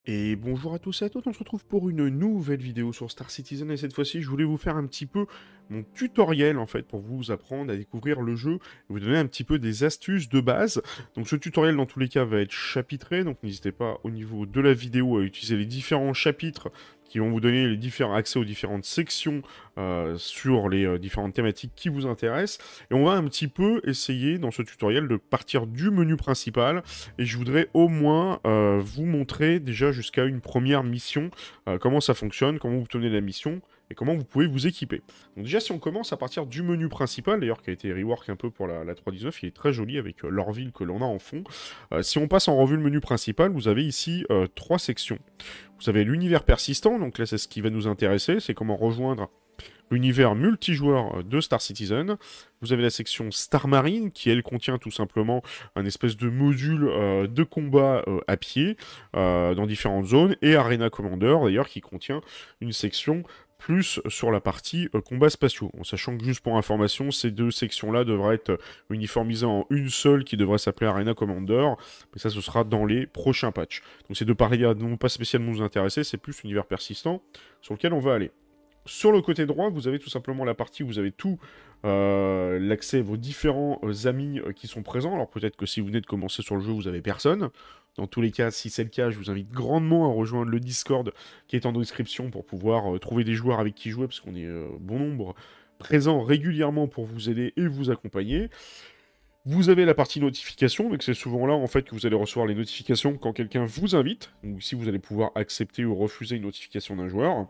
Et bonjour à tous et à toutes, on se retrouve pour une nouvelle vidéo sur Star Citizen et cette fois-ci je voulais vous faire un petit peu mon tutoriel en fait pour vous apprendre à découvrir le jeu et vous donner un petit peu des astuces de base. Donc ce tutoriel dans tous les cas va être chapitré, donc n'hésitez pas au niveau de la vidéo à utiliser les différents chapitres qui vont vous donner les différents accès aux différentes sections sur les différentes thématiques qui vous intéressent. Et on va un petit peu essayer dans ce tutoriel de partir du menu principal et je voudrais au moins vous montrer déjà jusqu'à une première mission, comment ça fonctionne, comment vous obtenez la mission, et comment vous pouvez vous équiper. Donc déjà, si on commence à partir du menu principal, d'ailleurs qui a été rework un peu pour la 3.19, il est très joli avec l'Orville que l'on a en fond. Si on passe en revue le menu principal, vous avez ici trois sections. Vous avez l'univers persistant, donc là c'est ce qui va nous intéresser, c'est comment rejoindre l'univers multijoueur de Star Citizen. Vous avez la section Star Marine, qui elle contient tout simplement un espèce de module de combat à pied dans différentes zones, et Arena Commander d'ailleurs qui contient une section plus sur la partie combat spatiaux. En sachant que juste pour information, ces deux sections-là devraient être uniformisées en une seule qui devrait s'appeler Arena Commander, mais ça ce sera dans les prochains patchs. Donc ces deux parties-là n'ont pas spécialement nous intéresser, c'est plus l'univers persistant sur lequel on va aller. Sur le côté droit, vous avez tout simplement la partie où vous avez tout l'accès à vos différents amis qui sont présents. Alors peut-être que si vous venez de commencer sur le jeu, vous avez personne. Dans tous les cas, si c'est le cas, je vous invite grandement à rejoindre le Discord qui est en description pour pouvoir trouver des joueurs avec qui jouer, parce qu'on est bon nombre présents régulièrement pour vous aider et vous accompagner. Vous avez la partie notification, donc c'est souvent là en fait que vous allez recevoir les notifications quand quelqu'un vous invite. Donc ici, vous allez pouvoir accepter ou refuser une notification d'un joueur.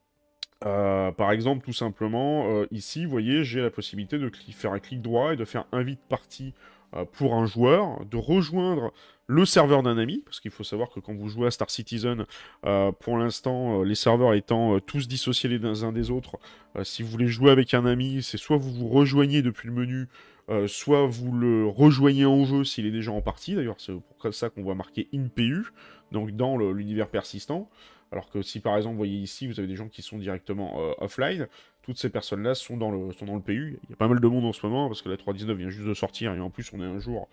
Par exemple, tout simplement, ici, vous voyez, j'ai la possibilité de faire un clic droit et de faire invite partie pour un joueur, de rejoindre le serveur d'un ami, parce qu'il faut savoir que quand vous jouez à Star Citizen, pour l'instant, les serveurs étant tous dissociés les uns des autres, si vous voulez jouer avec un ami, c'est soit vous vous rejoignez depuis le menu, soit vous le rejoignez en jeu s'il est déjà en partie. D'ailleurs, c'est pour ça qu'on voit marqué InPU, donc dans l'univers persistant. Alors que si par exemple, vous voyez ici, vous avez des gens qui sont directement offline, toutes ces personnes-là sont dans le PU. Il y a pas mal de monde en ce moment, parce que la 3.19 vient juste de sortir, et en plus on est un jour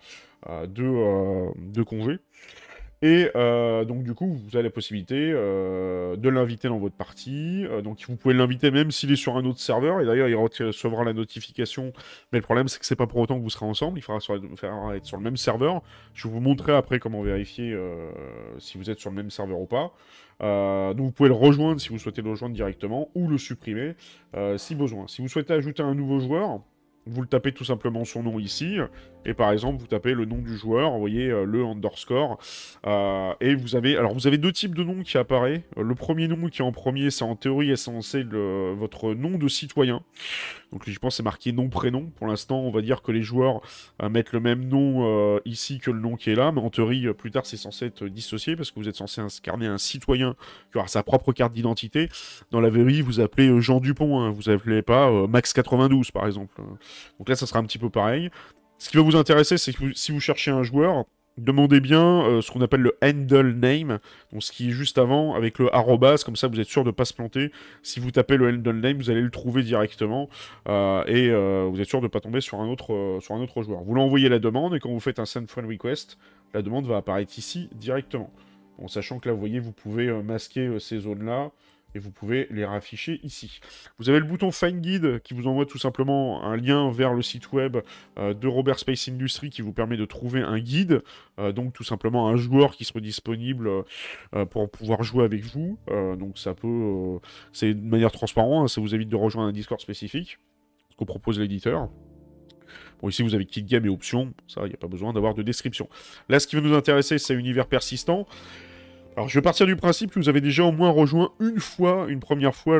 de congé. Et donc du coup, vous avez la possibilité de l'inviter dans votre partie. Donc vous pouvez l'inviter même s'il est sur un autre serveur. Et d'ailleurs, il recevra la notification. Mais le problème, c'est que c'est pas pour autant que vous serez ensemble. Il faudra être sur le même serveur. Je vais vous montrer après comment vérifier si vous êtes sur le même serveur ou pas. Donc vous pouvez le rejoindre si vous souhaitez le rejoindre directement ou le supprimer si besoin. Si vous souhaitez ajouter un nouveau joueur, vous le tapez tout simplement son nom ici, et par exemple vous tapez le nom du joueur, vous voyez le underscore, et vous avez deux types de noms qui apparaissent. Le premier nom qui est en premier, c'est en théorie est censé votre nom de citoyen. Donc je pense que c'est marqué nom-prénom. Pour l'instant, on va dire que les joueurs mettent le même nom ici que le nom qui est là, mais en théorie, plus tard, c'est censé être dissocié, parce que vous êtes censé incarner un citoyen qui aura sa propre carte d'identité. Dans la vraie vie, vous appelez Jean Dupont, hein, vous appelez pas Max92, par exemple. Donc là, ça sera un petit peu pareil. Ce qui va vous intéresser, c'est que si vous cherchez un joueur, demandez bien ce qu'on appelle le handle name, donc ce qui est juste avant avec le arrobas, comme ça vous êtes sûr de ne pas se planter. Si vous tapez le handle name, vous allez le trouver directement et vous êtes sûr de ne pas tomber sur un autre joueur. Vous l'envoyez la demande et quand vous faites un send friend request, la demande va apparaître ici directement. Bon, sachant que là, vous voyez, vous pouvez masquer ces zones-là et vous pouvez les rafficher ici. Vous avez le bouton Find Guide qui vous envoie tout simplement un lien vers le site web de Robert Space Industries qui vous permet de trouver un guide, donc tout simplement un joueur qui soit disponible pour pouvoir jouer avec vous. Donc ça peut, c'est de manière transparente, hein, ça vous évite de rejoindre un Discord spécifique, ce que propose l'éditeur. Bon, ici vous avez kit game et options, ça, il n'y a pas besoin d'avoir de description. Là, ce qui va nous intéresser, c'est univers persistant. Alors, je vais partir du principe que vous avez déjà au moins rejoint une première fois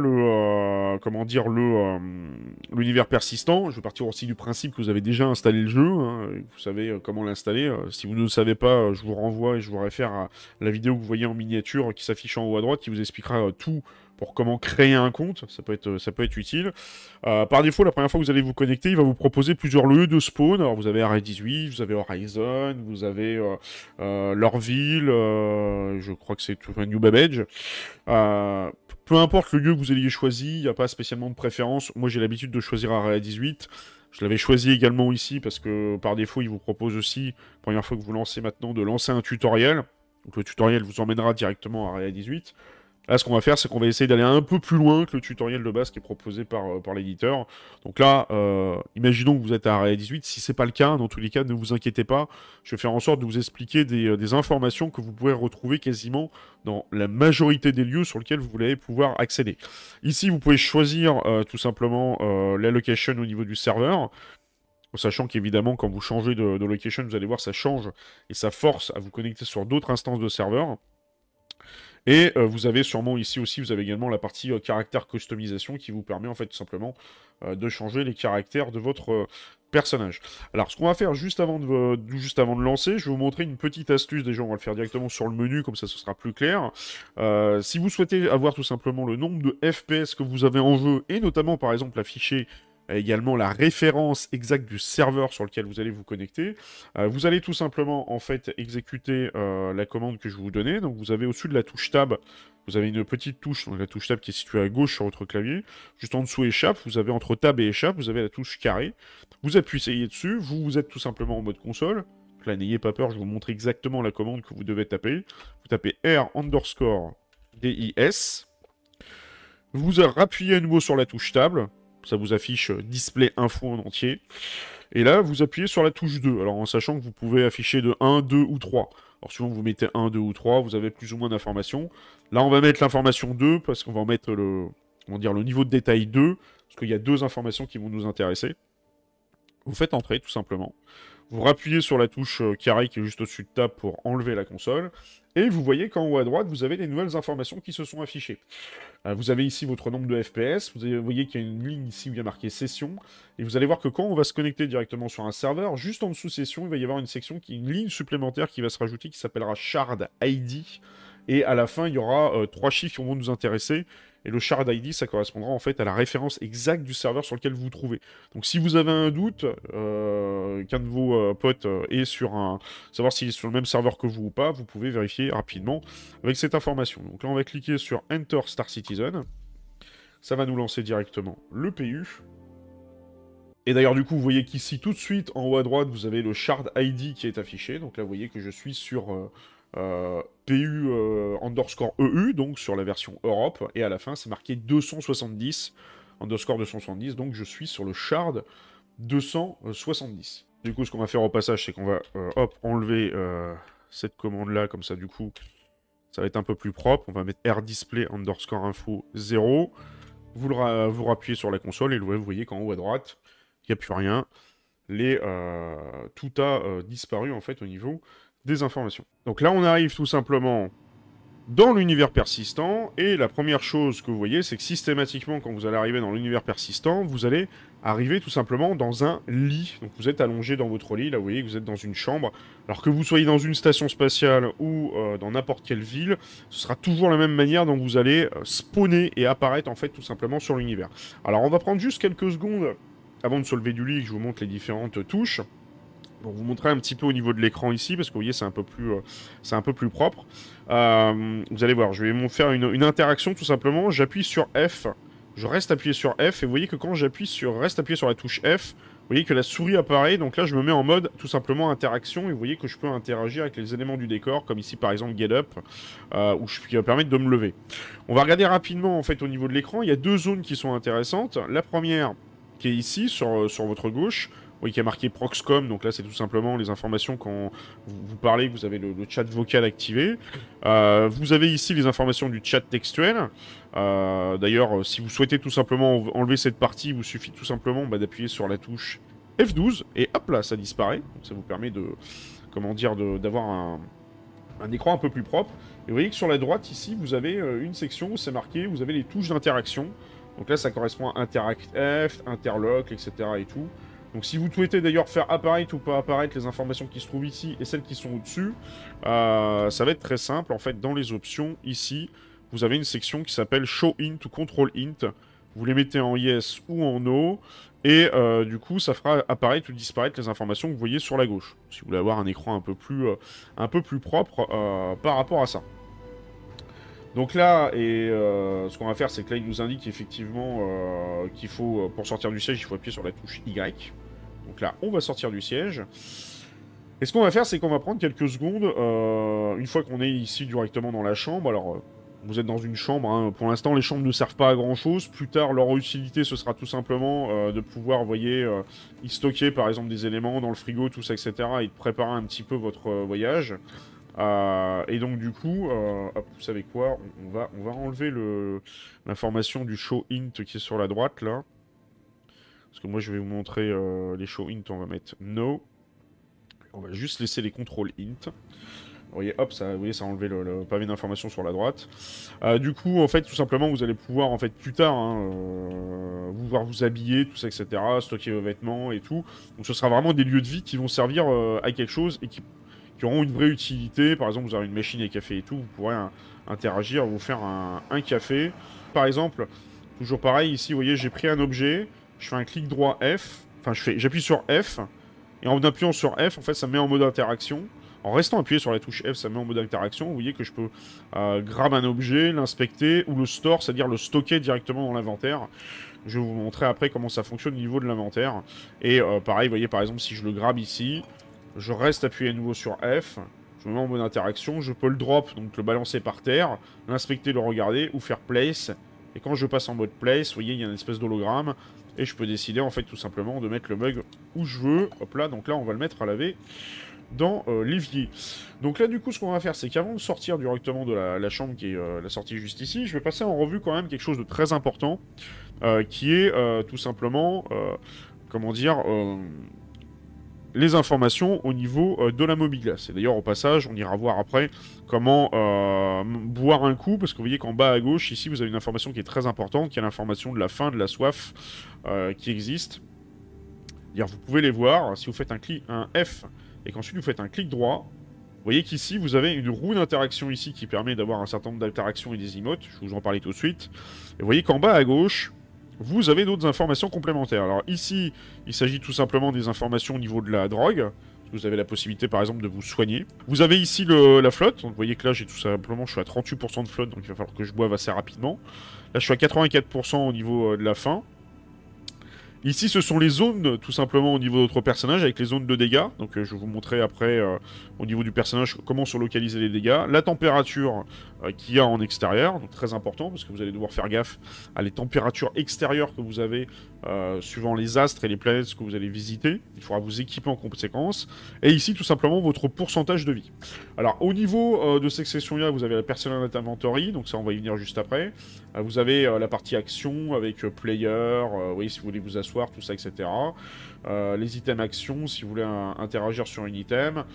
l'univers persistant. Je vais partir aussi du principe que vous avez déjà installé le jeu, hein, et que vous savez comment l'installer. Si vous ne le savez pas, je vous renvoie et je vous réfère à la vidéo que vous voyez en miniature qui s'affiche en haut à droite, qui vous expliquera tout pour comment créer un compte, ça peut être utile. Par défaut, la première fois que vous allez vous connecter, il va vous proposer plusieurs lieux de spawn. Alors vous avez Area 18, vous avez Horizon, vous avez Lorville, je crois que c'est tout New Babbage. Peu importe le lieu que vous ayez choisi, il n'y a pas spécialement de préférence. Moi j'ai l'habitude de choisir Area 18. Je l'avais choisi également ici parce que par défaut il vous propose aussi, première fois que vous lancez maintenant, de lancer un tutoriel. Donc le tutoriel vous emmènera directement à Area 18. Là, ce qu'on va faire, c'est qu'on va essayer d'aller un peu plus loin que le tutoriel de base qui est proposé par l'éditeur. Donc là, imaginons que vous êtes à Area 18. Si c'est pas le cas, dans tous les cas, ne vous inquiétez pas. Je vais faire en sorte de vous expliquer des informations que vous pouvez retrouver quasiment dans la majorité des lieux sur lesquels vous allez pouvoir accéder. Ici, vous pouvez choisir tout simplement la location au niveau du serveur. Sachant qu'évidemment, quand vous changez de location, vous allez voir, ça change et ça force à vous connecter sur d'autres instances de serveur. Et vous avez sûrement ici aussi, vous avez également la partie caractère customisation qui vous permet en fait tout simplement de changer les caractères de votre personnage. Alors ce qu'on va faire juste avant de lancer, je vais vous montrer une petite astuce. Déjà on va le faire directement sur le menu, comme ça ce sera plus clair. Si vous souhaitez avoir tout simplement le nombre de FPS que vous avez en jeu, et notamment par exemple afficher également la référence exacte du serveur sur lequel vous allez vous connecter. Vous allez tout simplement en fait exécuter la commande que je vais vous donner. Donc vous avez au-dessus de la touche Tab, vous avez une petite touche, donc la touche Tab qui est située à gauche sur votre clavier. Juste en dessous Échappe, vous avez entre Tab et Échappe, vous avez la touche carré. Vous appuyez dessus, vous êtes tout simplement en mode console. Donc là, n'ayez pas peur, je vais vous montrer exactement la commande que vous devez taper. Vous tapez R_DIS. Vous appuyez à nouveau sur la touche Tab. Ça vous affiche display info en entier. Et là, vous appuyez sur la touche 2. Alors, en sachant que vous pouvez afficher de 1, 2 ou 3. Alors, souvent, vous mettez 1, 2 ou 3, vous avez plus ou moins d'informations. Là, on va mettre l'information 2, parce qu'on va en mettre le niveau de détail 2, parce qu'il y a deux informations qui vont nous intéresser. Vous faites entrer, tout simplement. Vous rappuyez sur la touche carré qui est juste au-dessus de Tab pour enlever la console. Et vous voyez qu'en haut à droite, vous avez les nouvelles informations qui se sont affichées. Vous avez ici votre nombre de FPS. Vous voyez qu'il y a une ligne ici où il y a marqué session. Et vous allez voir que quand on va se connecter directement sur un serveur, juste en dessous session, il va y avoir une section, une ligne supplémentaire qui va se rajouter qui s'appellera Shard ID. Et à la fin, il y aura 3 chiffres qui vont nous intéresser. Et le Shard ID, ça correspondra en fait à la référence exacte du serveur sur lequel vous vous trouvez. Donc si vous avez un doute, qu'un de vos potes est savoir s'il est sur le même serveur que vous ou pas, vous pouvez vérifier rapidement avec cette information. Donc là, on va cliquer sur Enter Star Citizen. Ça va nous lancer directement le PU. Et d'ailleurs, du coup, vous voyez qu'ici, tout de suite, en haut à droite, vous avez le Shard ID qui est affiché. Donc là, vous voyez que je suis sur PU underscore EU, donc sur la version Europe. Et à la fin, c'est marqué 270, underscore 270. Donc je suis sur le Shard 270. Du coup, ce qu'on va faire au passage, c'est qu'on va enlever cette commande-là, comme ça, du coup, ça va être un peu plus propre. On va mettre rdisplay underscore info 0. Vous rappuyez sur la console et vous voyez qu'en haut à droite, il n'y a plus rien. Tout a disparu en fait au niveau des informations. Donc là, on arrive tout simplement dans l'univers persistant, et la première chose que vous voyez, c'est que systématiquement, quand vous allez arriver dans l'univers persistant, vous allez arriver tout simplement dans un lit. Donc vous êtes allongé dans votre lit, là vous voyez que vous êtes dans une chambre. Alors que vous soyez dans une station spatiale ou dans n'importe quelle ville, ce sera toujours la même manière dont vous allez spawner et apparaître en fait tout simplement sur l'univers. Alors on va prendre juste quelques secondes avant de se lever du lit et que je vous montre les différentes touches. Pour vous montrer un petit peu au niveau de l'écran ici, parce que vous voyez, c'est un peu plus propre. Vous allez voir, je vais faire une interaction tout simplement. J'appuie sur F, je reste appuyé sur F, et vous voyez que quand reste appuyé sur la touche F, vous voyez que la souris apparaît, donc là je me mets en mode tout simplement interaction, et vous voyez que je peux interagir avec les éléments du décor, comme ici par exemple Get Up, qui va permettre de me lever. On va regarder rapidement en fait au niveau de l'écran, il y a deux zones qui sont intéressantes. La première, qui est ici, sur votre gauche, oui, qui a marqué Proxcom, donc là c'est tout simplement les informations quand vous parlez, vous avez le chat vocal activé. Vous avez ici les informations du chat textuel. D'ailleurs, si vous souhaitez tout simplement enlever cette partie, il vous suffit tout simplement d'appuyer sur la touche F12, et hop là, ça disparaît. Donc ça vous permet d'avoir un écran un peu plus propre. Et vous voyez que sur la droite ici, vous avez une section où c'est marqué, vous avez les touches d'interaction. Donc là ça correspond à Interact F, Interlock, etc. et tout. Donc si vous souhaitez d'ailleurs faire apparaître ou pas apparaître les informations qui se trouvent ici et celles qui sont au-dessus, ça va être très simple. En fait, dans les options, ici, vous avez une section qui s'appelle Show Int ou Control Int. Vous les mettez en Yes ou en No, et du coup, ça fera apparaître ou disparaître les informations que vous voyez sur la gauche. Si vous voulez avoir un écran un peu plus propre par rapport à ça. Donc là, ce qu'on va faire, c'est que là, il nous indique effectivement qu'il faut, pour sortir du siège, il faut appuyer sur la touche Y. Donc là, on va sortir du siège. Et ce qu'on va faire, c'est qu'on va prendre quelques secondes, une fois qu'on est ici directement dans la chambre. Alors, vous êtes dans une chambre, hein. Pour l'instant, les chambres ne servent pas à grand-chose. Plus tard, leur utilité, ce sera tout simplement de pouvoir, vous voyez, y stocker, par exemple, des éléments dans le frigo, tout ça, etc. Et de préparer un petit peu votre voyage. Et donc, du coup, hop, vous savez quoi, on va enlever l'information du show int qui est sur la droite, là. Parce que moi, je vais vous montrer les show int, on va mettre no. On va juste laisser les contrôles int. Vous voyez, hop, ça, vous voyez, ça a enlevé le pavé d'information sur la droite. Du coup, en fait, tout simplement, vous allez pouvoir, en fait, plus tard, hein, pouvoir vous habiller, tout ça, etc., stocker vos vêtements et tout. Donc, ce sera vraiment des lieux de vie qui vont servir à quelque chose et qui auront une vraie utilité. Par exemple, vous avez une machine à café et tout, vous pourrez interagir, vous faire un café. Par exemple, toujours pareil, ici, vous voyez, j'ai pris un objet, je fais un clic droit F, enfin, j'appuie sur F, et en appuyant sur F, en fait, ça me met en mode interaction. En restant appuyé sur la touche F, ça me met en mode interaction. Vous voyez que je peux grab un objet, l'inspecter, ou le store, c'est-à-dire le stocker directement dans l'inventaire. Je vais vous montrer après comment ça fonctionne au niveau de l'inventaire. Et pareil, vous voyez, par exemple, si je le grab ici, je reste appuyé à nouveau sur F, je me mets en mode interaction, je peux le drop, donc le balancer par terre, l'inspecter, le regarder, ou faire place. Et quand je passe en mode place, vous voyez, il y a une espèce d'hologramme. Et je peux décider, en fait, tout simplement, de mettre le mug où je veux. Hop là, donc là, on va le mettre à laver dans l'évier. Donc là, du coup, ce qu'on va faire, c'est qu'avant de sortir directement de la chambre, qui est la sortie juste ici, je vais passer en revue quand même quelque chose de très important, qui est tout simplement, comment dire... les informations au niveau de la mobilasse. Et d'ailleurs, au passage, on ira voir après comment boire un coup, parce que vous voyez qu'en bas à gauche, ici, vous avez une information qui est très importante, qui est l'information de la faim, de la soif qui existe. C'est-à-dire, vous pouvez les voir, si vous faites un F, et qu'ensuite vous faites un clic droit, vous voyez qu'ici, vous avez une roue d'interaction ici qui permet d'avoir un certain nombre d'interactions et des emotes, je vais vous en parler tout de suite. Et vous voyez qu'en bas à gauche, vous avez d'autres informations complémentaires. Alors ici, il s'agit tout simplement des informations au niveau de la drogue. Vous avez la possibilité par exemple de vous soigner. Vous avez ici la flotte. Donc vous voyez que là j'ai tout simplement, je suis à 38% de flotte, donc il va falloir que je boive assez rapidement. Là je suis à 84% au niveau de la faim. Ici, ce sont les zones, tout simplement, au niveau de votre personnage, avec les zones de dégâts. Donc, je vais vous montrer après, au niveau du personnage, comment se localiser les dégâts. La température qu'il y a en extérieur, donc très important, parce que vous allez devoir faire gaffe à les températures extérieures que vous avez, suivant les astres et les planètes que vous allez visiter. Il faudra vous équiper en conséquence. Et ici, tout simplement, votre pourcentage de vie. Alors, au niveau de cette section-là, vous avez la Personal Inventory, donc ça, on va y venir juste après. Vous avez la partie action avec player, oui, si vous voulez vous asseoir, tout ça, etc. Les items actions, si vous voulez interagir sur un item.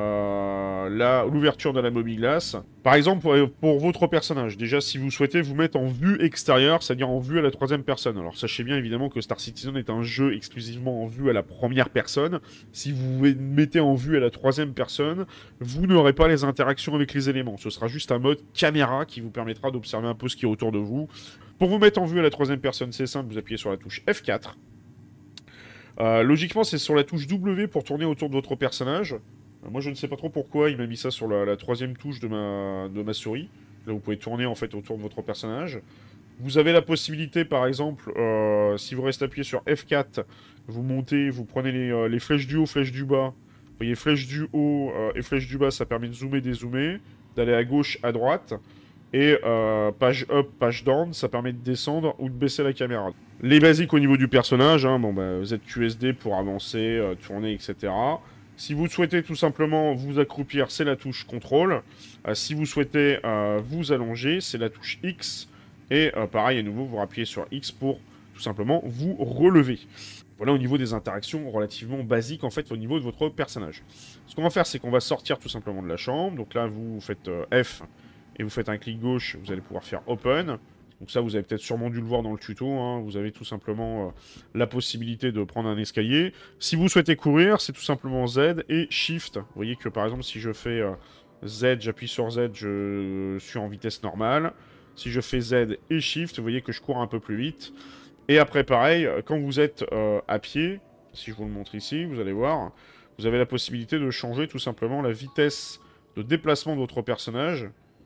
L'ouverture de la mobilasse. Par exemple, pour votre personnage, déjà, si vous souhaitez vous mettre en vue extérieure, c'est-à-dire en vue à la troisième personne. Alors, sachez bien, évidemment, que Star Citizen est un jeu exclusivement en vue à la première personne. Si vous vous mettez en vue à la troisième personne, vous n'aurez pas les interactions avec les éléments. Ce sera juste un mode caméra qui vous permettra d'observer un peu ce qui est autour de vous. Pour vous mettre en vue à la troisième personne, c'est simple, vous appuyez sur la touche F4. Logiquement, c'est sur la touche W pour tourner autour de votre personnage. Moi, je ne sais pas trop pourquoi il m'a mis ça sur la troisième touche de ma souris. Là, vous pouvez tourner en fait autour de votre personnage. Vous avez la possibilité, par exemple, si vous restez appuyé sur F4, vous montez, vous prenez les flèches du haut, flèches du bas. Vous voyez, flèches du haut et flèches du bas, ça permet de zoomer, dézoomer, d'aller à gauche, à droite. Et page up, page down, ça permet de descendre ou de baisser la caméra. Les basiques au niveau du personnage, hein, bon, bah, ZQSD pour avancer, tourner, etc. Si vous souhaitez tout simplement vous accroupir, c'est la touche contrôle. Si vous souhaitez vous allonger, c'est la touche X. Et pareil, à nouveau, vous rappuyez sur X pour tout simplement vous relever. Voilà au niveau des interactions relativement basiques en fait au niveau de votre personnage. Ce qu'on va faire, c'est qu'on va sortir tout simplement de la chambre. Donc là, vous faites F et vous faites un clic gauche, vous allez pouvoir faire Open. Donc ça, vous avez peut-être sûrement dû le voir dans le tuto, hein. Vous avez tout simplement la possibilité de prendre un escalier. Si vous souhaitez courir, c'est tout simplement Z et Shift. Vous voyez que par exemple, si je fais Z, j'appuie sur Z, je suis en vitesse normale. Si je fais Z et Shift, vous voyez que je cours un peu plus vite. Et après, pareil, quand vous êtes à pied, si je vous le montre ici, vous allez voir, vous avez la possibilité de changer tout simplement la vitesse de déplacement de votre personnage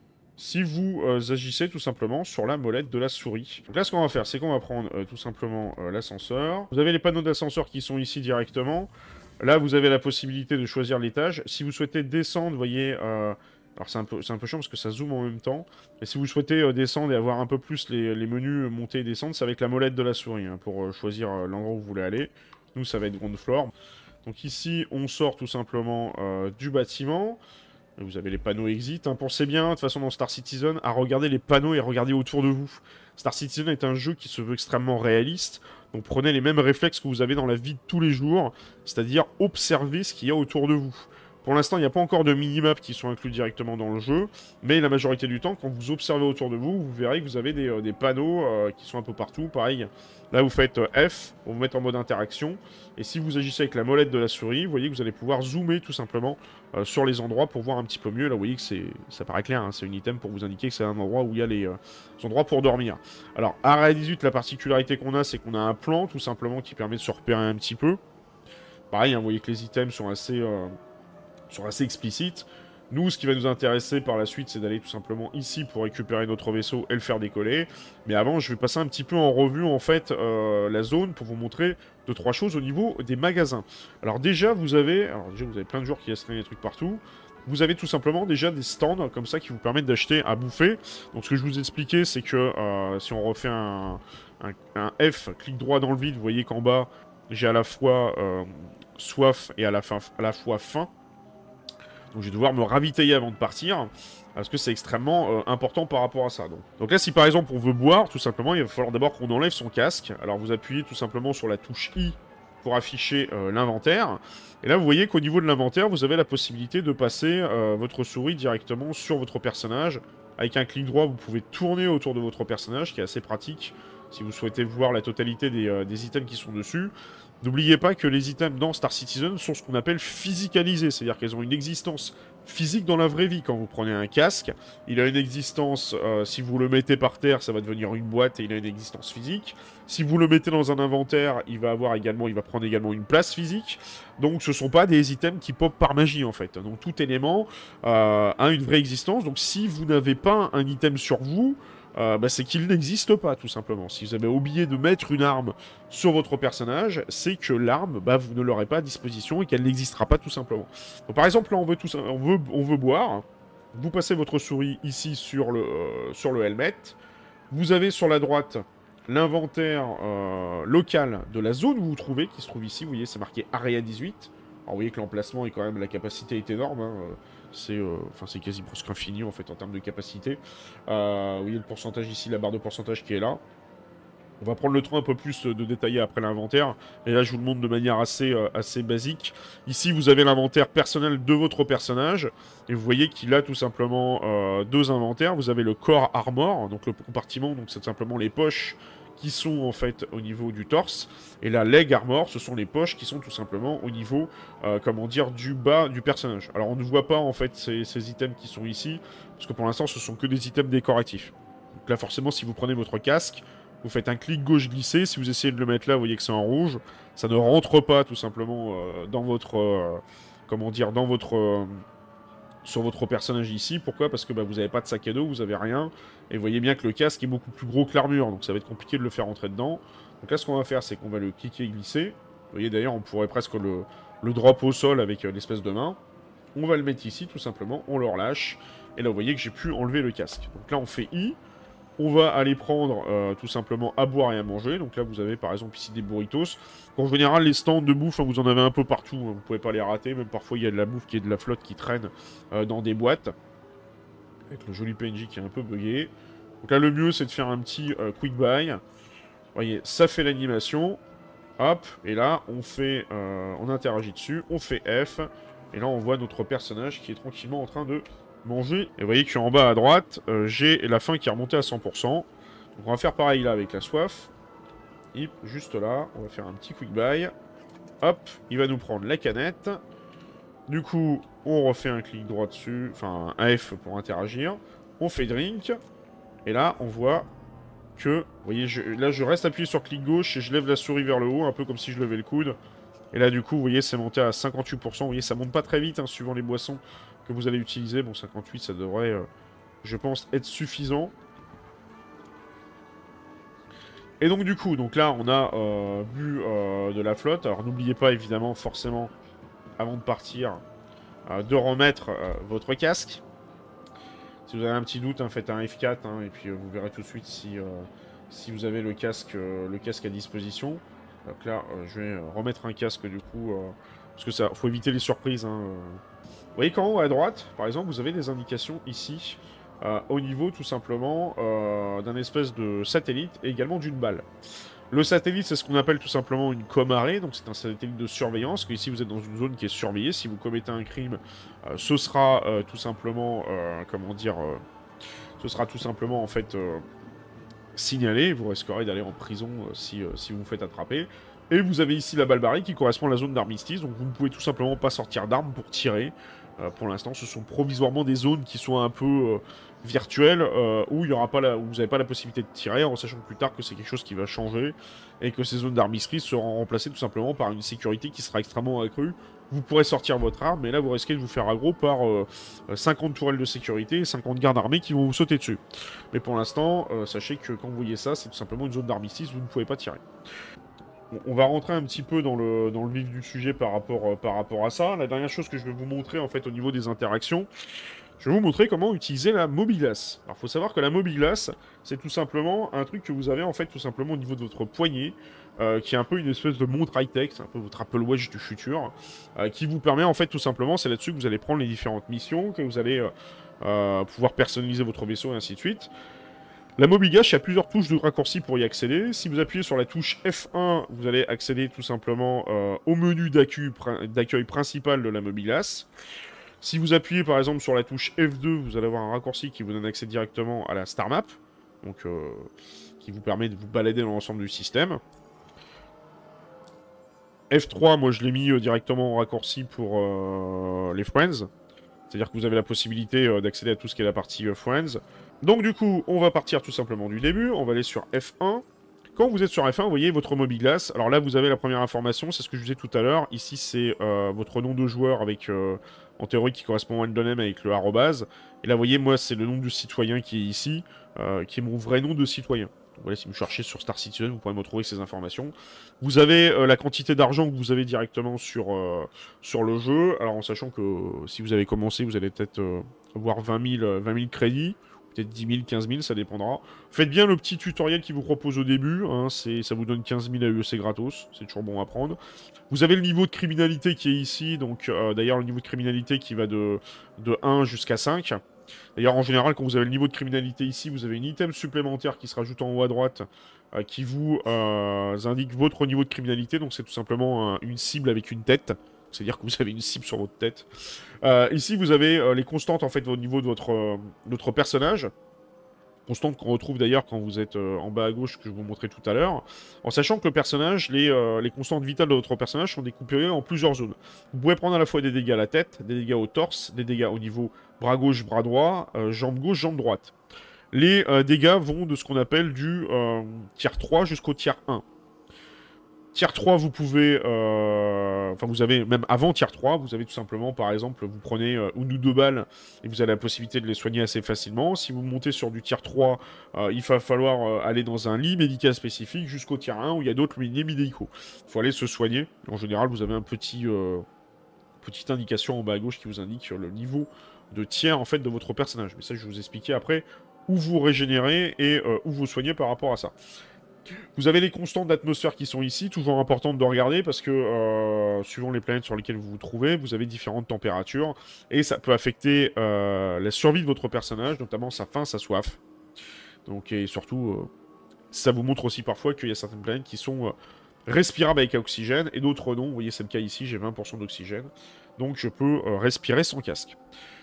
si vous agissez tout simplement sur la molette de la souris. Donc là, ce qu'on va faire, c'est qu'on va prendre tout simplement l'ascenseur. Vous avez les panneaux d'ascenseur qui sont ici directement. Là, vous avez la possibilité de choisir l'étage. Si vous souhaitez descendre, vous voyez... alors c'est un peu chiant parce que ça zoome en même temps. Mais si vous souhaitez descendre et avoir un peu plus les menus monter et descendre, c'est avec la molette de la souris hein, pour choisir l'endroit où vous voulez aller. Nous, ça va être ground floor. Donc ici, on sort tout simplement du bâtiment. Vous avez les panneaux exit. Hein. Pensez bien, de toute façon, dans Star Citizen, à regarder les panneaux et regarder autour de vous. Star Citizen est un jeu qui se veut extrêmement réaliste. Donc prenez les mêmes réflexes que vous avez dans la vie de tous les jours, c'est-à-dire observer ce qu'il y a autour de vous. Pour l'instant, il n'y a pas encore de minimap qui sont inclus directement dans le jeu, mais la majorité du temps, quand vous observez autour de vous, vous verrez que vous avez des panneaux qui sont un peu partout. Pareil, là vous faites F pour vous mettre en mode interaction, et si vous agissez avec la molette de la souris, vous voyez que vous allez pouvoir zoomer tout simplement sur les endroits pour voir un petit peu mieux. Là, vous voyez que ça paraît clair, hein, c'est une item pour vous indiquer que c'est un endroit où il y a les endroits pour dormir. Alors, Area 18, la particularité qu'on a, c'est qu'on a un plan tout simplement qui permet de se repérer un petit peu. Pareil, hein, vous voyez que les items sont assez explicites. Nous, ce qui va nous intéresser par la suite, c'est d'aller tout simplement ici pour récupérer notre vaisseau et le faire décoller. Mais avant, je vais passer un petit peu en revue, en fait, la zone pour vous montrer 2-3 choses au niveau des magasins. Alors déjà, vous avez plein de joueurs qui laissent traîner des trucs partout. Vous avez tout simplement déjà des stands comme ça qui vous permettent d'acheter à bouffer. Donc ce que je vous expliquais, c'est que si on refait un F, clic droit dans le vide, vous voyez qu'en bas, j'ai à la fois soif et à la fois faim. Donc je vais devoir me ravitailler avant de partir, parce que c'est extrêmement important par rapport à ça. Donc là, si par exemple on veut boire, tout simplement, il va falloir d'abord qu'on enlève son casque. Alors vous appuyez tout simplement sur la touche I pour afficher l'inventaire. Et là, vous voyez qu'au niveau de l'inventaire, vous avez la possibilité de passer votre souris directement sur votre personnage. Avec un clic droit, vous pouvez tourner autour de votre personnage, qui est assez pratique si vous souhaitez voir la totalité des items qui sont dessus. N'oubliez pas que les items dans Star Citizen sont ce qu'on appelle physicalisés, c'est-à-dire qu'elles ont une existence physique dans la vraie vie. Quand vous prenez un casque, il a une existence, si vous le mettez par terre, ça va devenir une boîte et il a une existence physique. Si vous le mettez dans un inventaire, il va prendre également une place physique. Donc ce ne sont pas des items qui pop par magie en fait. Donc tout élément a une vraie existence. Donc si vous n'avez pas un item sur vous, c'est qu'il n'existe pas, tout simplement. Si vous avez oublié de mettre une arme sur votre personnage, c'est que l'arme, vous ne l'aurez pas à disposition et qu'elle n'existera pas, tout simplement. Donc, par exemple, là, on veut boire. Vous passez votre souris ici sur le helmet. Vous avez sur la droite l'inventaire local de la zone où vous vous trouvez, qui se trouve ici. Vous voyez, c'est marqué Area 18. Alors, vous voyez que l'emplacement est quand même, la capacité est énorme, hein, c'est quasi presque infini en fait en termes de capacité. Vous voyez le pourcentage ici, la barre de pourcentage qui est là. On va prendre le temps un peu plus de détailler après l'inventaire. Et là, je vous le montre de manière assez basique. Ici, vous avez l'inventaire personnel de votre personnage. Et vous voyez qu'il a tout simplement deux inventaires. Vous avez le corps armor, donc le compartiment, donc c'est simplement les poches qui sont en fait au niveau du torse. Et la leg armor, ce sont les poches qui sont tout simplement au niveau, du bas du personnage. Alors on ne voit pas en fait ces items qui sont ici, parce que pour l'instant ce sont que des items décoratifs. Donc là forcément si vous prenez votre casque, vous faites un clic gauche glissé, si vous essayez de le mettre là, vous voyez que c'est en rouge. Ça ne rentre pas tout simplement dans votre... sur votre personnage ici. Pourquoi? Parce que vous n'avez pas de sac à dos, vous avez rien. Et vous voyez bien que le casque est beaucoup plus gros que l'armure, donc ça va être compliqué de le faire rentrer dedans. Donc là, ce qu'on va faire, c'est qu'on va le cliquer et glisser. Vous voyez d'ailleurs, on pourrait presque le drop au sol avec l'espèce de main. On va le mettre ici, tout simplement, on le relâche. Et là, vous voyez que j'ai pu enlever le casque. Donc là, on fait I. On va aller prendre tout simplement à boire et à manger. Donc là, vous avez par exemple ici des burritos. En général, les stands de bouffe, vous en avez un peu partout. Vous ne pouvez pas les rater. Même parfois, il y a de la bouffe qui est de la flotte qui traîne dans des boîtes. Avec le joli PNJ qui est un peu bugué. Donc là, le mieux, c'est de faire un petit quick buy. Vous voyez, ça fait l'animation. Hop, et là, on interagit dessus. On fait F. Et là, on voit notre personnage qui est tranquillement en train de manger. Et vous voyez qu'en bas à droite, j'ai la faim qui est remontée à 100%. Donc on va faire pareil là avec la soif. Hop, juste là, on va faire un petit quick buy. Hop, il va nous prendre la canette. Du coup, on refait un clic droit dessus, enfin un F pour interagir. On fait drink. Et là, on voit que, vous voyez, là je reste appuyé sur clic gauche et je lève la souris vers le haut, un peu comme si je levais le coude. Et là, du coup, vous voyez, c'est monté à 58%. Vous voyez, ça monte pas très vite, hein, suivant les boissons que vous allez utiliser. Bon, 58, ça devrait, je pense, être suffisant. Et donc, du coup, là, on a bu de la flotte. Alors, n'oubliez pas, évidemment, forcément, avant de partir, de remettre votre casque. Si vous avez un petit doute, hein, faites un F4, hein, et puis vous verrez tout de suite si vous avez le casque à disposition. Donc là, je vais remettre un casque du coup, parce que ça, faut éviter les surprises. Hein. Vous voyez qu'en haut à droite, par exemple, vous avez des indications ici, au niveau tout simplement d'un espèce de satellite et également d'une balle. Le satellite, c'est ce qu'on appelle tout simplement une comarée, donc c'est un satellite de surveillance, que ici vous êtes dans une zone qui est surveillée. Si vous commettez un crime, ce sera tout simplement, comment dire, ce sera tout simplement en fait signalé. Vous risquerez d'aller en prison si vous vous faites attraper. Et vous avez ici la balle barrée qui correspond à la zone d'armistice, donc vous ne pouvez tout simplement pas sortir d'armes pour tirer. Pour l'instant, ce sont provisoirement des zones qui sont un peu virtuelles, où il y aura pas où vous n'avez pas la possibilité de tirer, en sachant plus tard que c'est quelque chose qui va changer, et que ces zones d'armistice seront remplacées tout simplement par une sécurité qui sera extrêmement accrue. Vous pourrez sortir votre arme, mais là vous risquez de vous faire aggro par 50 tourelles de sécurité et 50 gardes armés qui vont vous sauter dessus. Mais pour l'instant, sachez que quand vous voyez ça, c'est tout simplement une zone d'armistice, vous ne pouvez pas tirer. On va rentrer un petit peu dans le vif du sujet par rapport à ça. La dernière chose que je vais vous montrer en fait au niveau des interactions, je vais vous montrer comment utiliser la Mobiglace. Alors il faut savoir que la Mobiglace, c'est tout simplement un truc que vous avez en fait tout simplement au niveau de votre poignet, qui est un peu une espèce de montre high-tech, c'est un peu votre Apple Watch du futur, qui vous permet en fait tout simplement, c'est là-dessus que vous allez prendre les différentes missions, que vous allez pouvoir personnaliser votre vaisseau et ainsi de suite. La Mobigache, il y a plusieurs touches de raccourci pour y accéder. Si vous appuyez sur la touche F1, vous allez accéder tout simplement au menu d'accueil principal de la Mobigace. Si vous appuyez par exemple sur la touche F2, vous allez avoir un raccourci qui vous donne accès directement à la Star Map, donc qui vous permet de vous balader dans l'ensemble du système. F3, moi je l'ai mis directement en raccourci pour les Friends. C'est-à-dire que vous avez la possibilité d'accéder à tout ce qui est la partie Friends. Donc du coup, on va partir tout simplement du début. On va aller sur F1. Quand vous êtes sur F1, vous voyez votre Mobiglace. Alors là, vous avez la première information, c'est ce que je disais tout à l'heure. Ici, c'est votre nom de joueur avec, en théorie, qui correspond à un avec le arrobase. Et là, vous voyez, moi, c'est le nom du citoyen qui est ici, qui est mon vrai nom de citoyen. Donc voilà, si vous cherchez sur Star Citizen, vous pourrez me retrouver ces informations. Vous avez la quantité d'argent que vous avez directement sur le jeu. Alors en sachant que si vous avez commencé, vous allez peut-être avoir 20 000 crédits. Peut-être 10 000, 15 000, ça dépendra. Faites bien le petit tutoriel qu'il vous propose au début. Hein, ça vous donne 15 000 AEC gratos. C'est toujours bon à prendre. Vous avez le niveau de criminalité qui est ici. Donc d'ailleurs, le niveau de criminalité qui va de 1 jusqu'à 5. D'ailleurs, en général, quand vous avez le niveau de criminalité ici, vous avez une item supplémentaire qui se rajoute en haut à droite, qui vous indique votre niveau de criminalité. Donc c'est tout simplement une cible avec une tête. C'est-à-dire que vous avez une cible sur votre tête. Ici, vous avez les constantes, en fait, au niveau de votre personnage. Constantes qu'on retrouve d'ailleurs quand vous êtes en bas à gauche, que je vous montrais tout à l'heure. En sachant que le personnage, les constantes vitales de votre personnage sont découpées en plusieurs zones. Vous pouvez prendre à la fois des dégâts à la tête, des dégâts au torse, des dégâts au niveau bras gauche, bras droit, jambe gauche, jambe droite. Les dégâts vont de ce qu'on appelle du tier 3 jusqu'au tier 1. Tier 3, vous pouvez... Enfin, vous avez... Même avant Tier 3, vous avez tout simplement, par exemple, vous prenez une ou deux balles et vous avez la possibilité de les soigner assez facilement. Si vous montez sur du Tier 3, il va falloir aller dans un lit médical spécifique jusqu'au Tier 1 où il y a d'autres lits médicaux. Il faut aller se soigner. En général, vous avez un petite indication en bas à gauche qui vous indique le niveau de tiers, en fait, de votre personnage. Mais ça, je vais vous expliquer après où vous régénérez et où vous soignez par rapport à ça. Vous avez les constantes d'atmosphère qui sont ici, toujours importantes de regarder parce que suivant les planètes sur lesquelles vous vous trouvez, vous avez différentes températures et ça peut affecter la survie de votre personnage, notamment sa faim, sa soif. Donc, et surtout, ça vous montre aussi parfois qu'il y a certaines planètes qui sont respirables avec oxygène et d'autres non. Vous voyez, c'est le cas ici, j'ai 20% d'oxygène. Donc je peux respirer sans casque.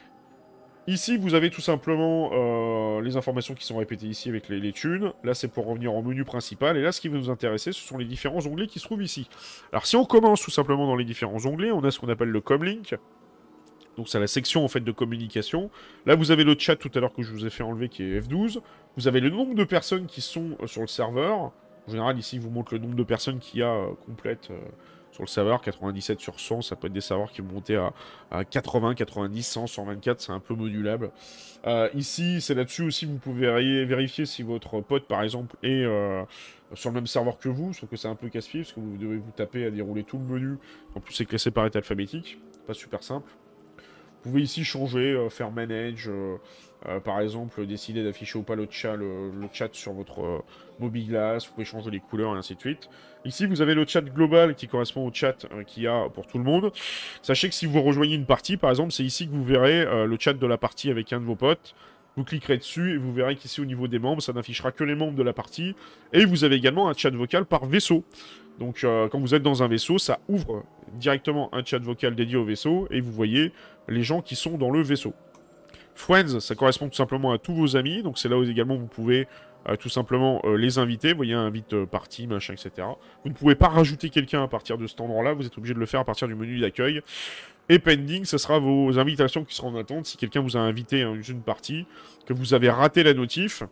Ici, vous avez tout simplement les informations qui sont répétées ici avec les thunes. Là, c'est pour revenir au menu principal. Et là, ce qui va nous intéresser, ce sont les différents onglets qui se trouvent ici. Alors, si on commence tout simplement dans les différents onglets, on a ce qu'on appelle le Comlink. Donc, c'est la section, en fait, de communication. Là, vous avez le chat tout à l'heure que je vous ai fait enlever, qui est F12. Vous avez le nombre de personnes qui sont sur le serveur. En général, ici, il vous montre le nombre de personnes qu'il y a complète sur le serveur, 97 sur 100, ça peut être des serveurs qui vont monter à 80, 90, 100, 124, c'est un peu modulable. Ici, c'est là-dessus aussi que vous pouvez vérifier si votre pote, par exemple, est sur le même serveur que vous, sauf que c'est un peu casse-pied, parce que vous devez vous taper à dérouler tout le menu. En plus, c'est classé par état alphabétique, pas super simple. Vous pouvez ici changer, faire manage, par exemple, décider d'afficher ou pas le chat sur votre mobile glace, vous pouvez changer les couleurs et ainsi de suite. Ici, vous avez le chat global qui correspond au chat qu'il y a pour tout le monde. Sachez que si vous rejoignez une partie, par exemple, c'est ici que vous verrez le chat de la partie avec un de vos potes. Vous cliquerez dessus et vous verrez qu'ici au niveau des membres, ça n'affichera que les membres de la partie. Et vous avez également un chat vocal par vaisseau. Donc quand vous êtes dans un vaisseau, ça ouvre directement un chat vocal dédié au vaisseau et vous voyez les gens qui sont dans le vaisseau. Friends, ça correspond tout simplement à tous vos amis, donc c'est là où également vous pouvez tout simplement les inviter. Vous voyez, invite partie, machin, etc. Vous ne pouvez pas rajouter quelqu'un à partir de cet endroit-là, vous êtes obligé de le faire à partir du menu d'accueil. Et pending, ce sera vos invitations qui seront en attente. Si quelqu'un vous a invité à une partie, que vous avez raté la notif,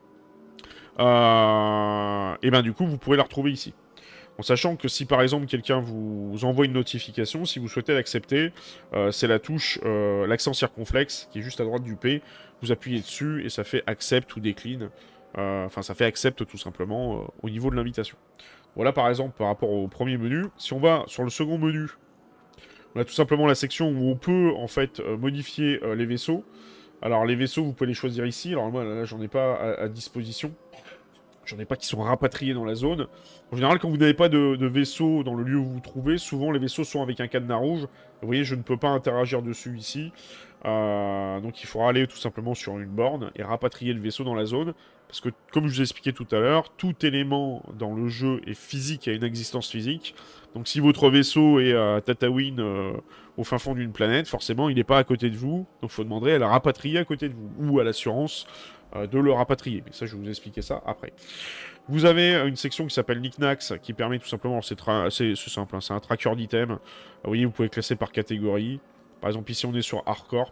et ben du coup, vous pourrez la retrouver ici. En sachant que si par exemple quelqu'un vous envoie une notification, si vous souhaitez l'accepter, c'est la touche, l'accent circonflexe qui est juste à droite du P. Vous appuyez dessus et ça fait accept ou décline. Enfin, ça fait accept tout simplement au niveau de l'invitation. Voilà par exemple par rapport au premier menu. Si on va sur le second menu, on a tout simplement la section où on peut en fait modifier les vaisseaux. Alors les vaisseaux, vous pouvez les choisir ici. Alors moi là, j'en ai pas à disposition. J'en ai pas qui sont rapatriés dans la zone. En général, quand vous n'avez pas de vaisseau dans le lieu où vous vous trouvez, souvent les vaisseaux sont avec un cadenas rouge. Vous voyez, je ne peux pas interagir dessus ici. Donc il faudra aller tout simplement sur une borne et rapatrier le vaisseau dans la zone. Parce que, comme je vous ai expliqué tout à l'heure, tout élément dans le jeu est physique, a une existence physique. Donc si votre vaisseau est à Tatooine, au fin fond d'une planète, forcément, il n'est pas à côté de vous. Donc il faut demander à la rapatrier à côté de vous. Ou à l'assurance de le rapatrier. Mais ça, je vais vous expliquer ça après. Vous avez une section qui s'appelle Knickknacks, qui permet tout simplement, c'est simple, hein, c'est un tracker d'items. Vous voyez, vous pouvez classer par catégorie. Par exemple, ici, on est sur Hardcorp.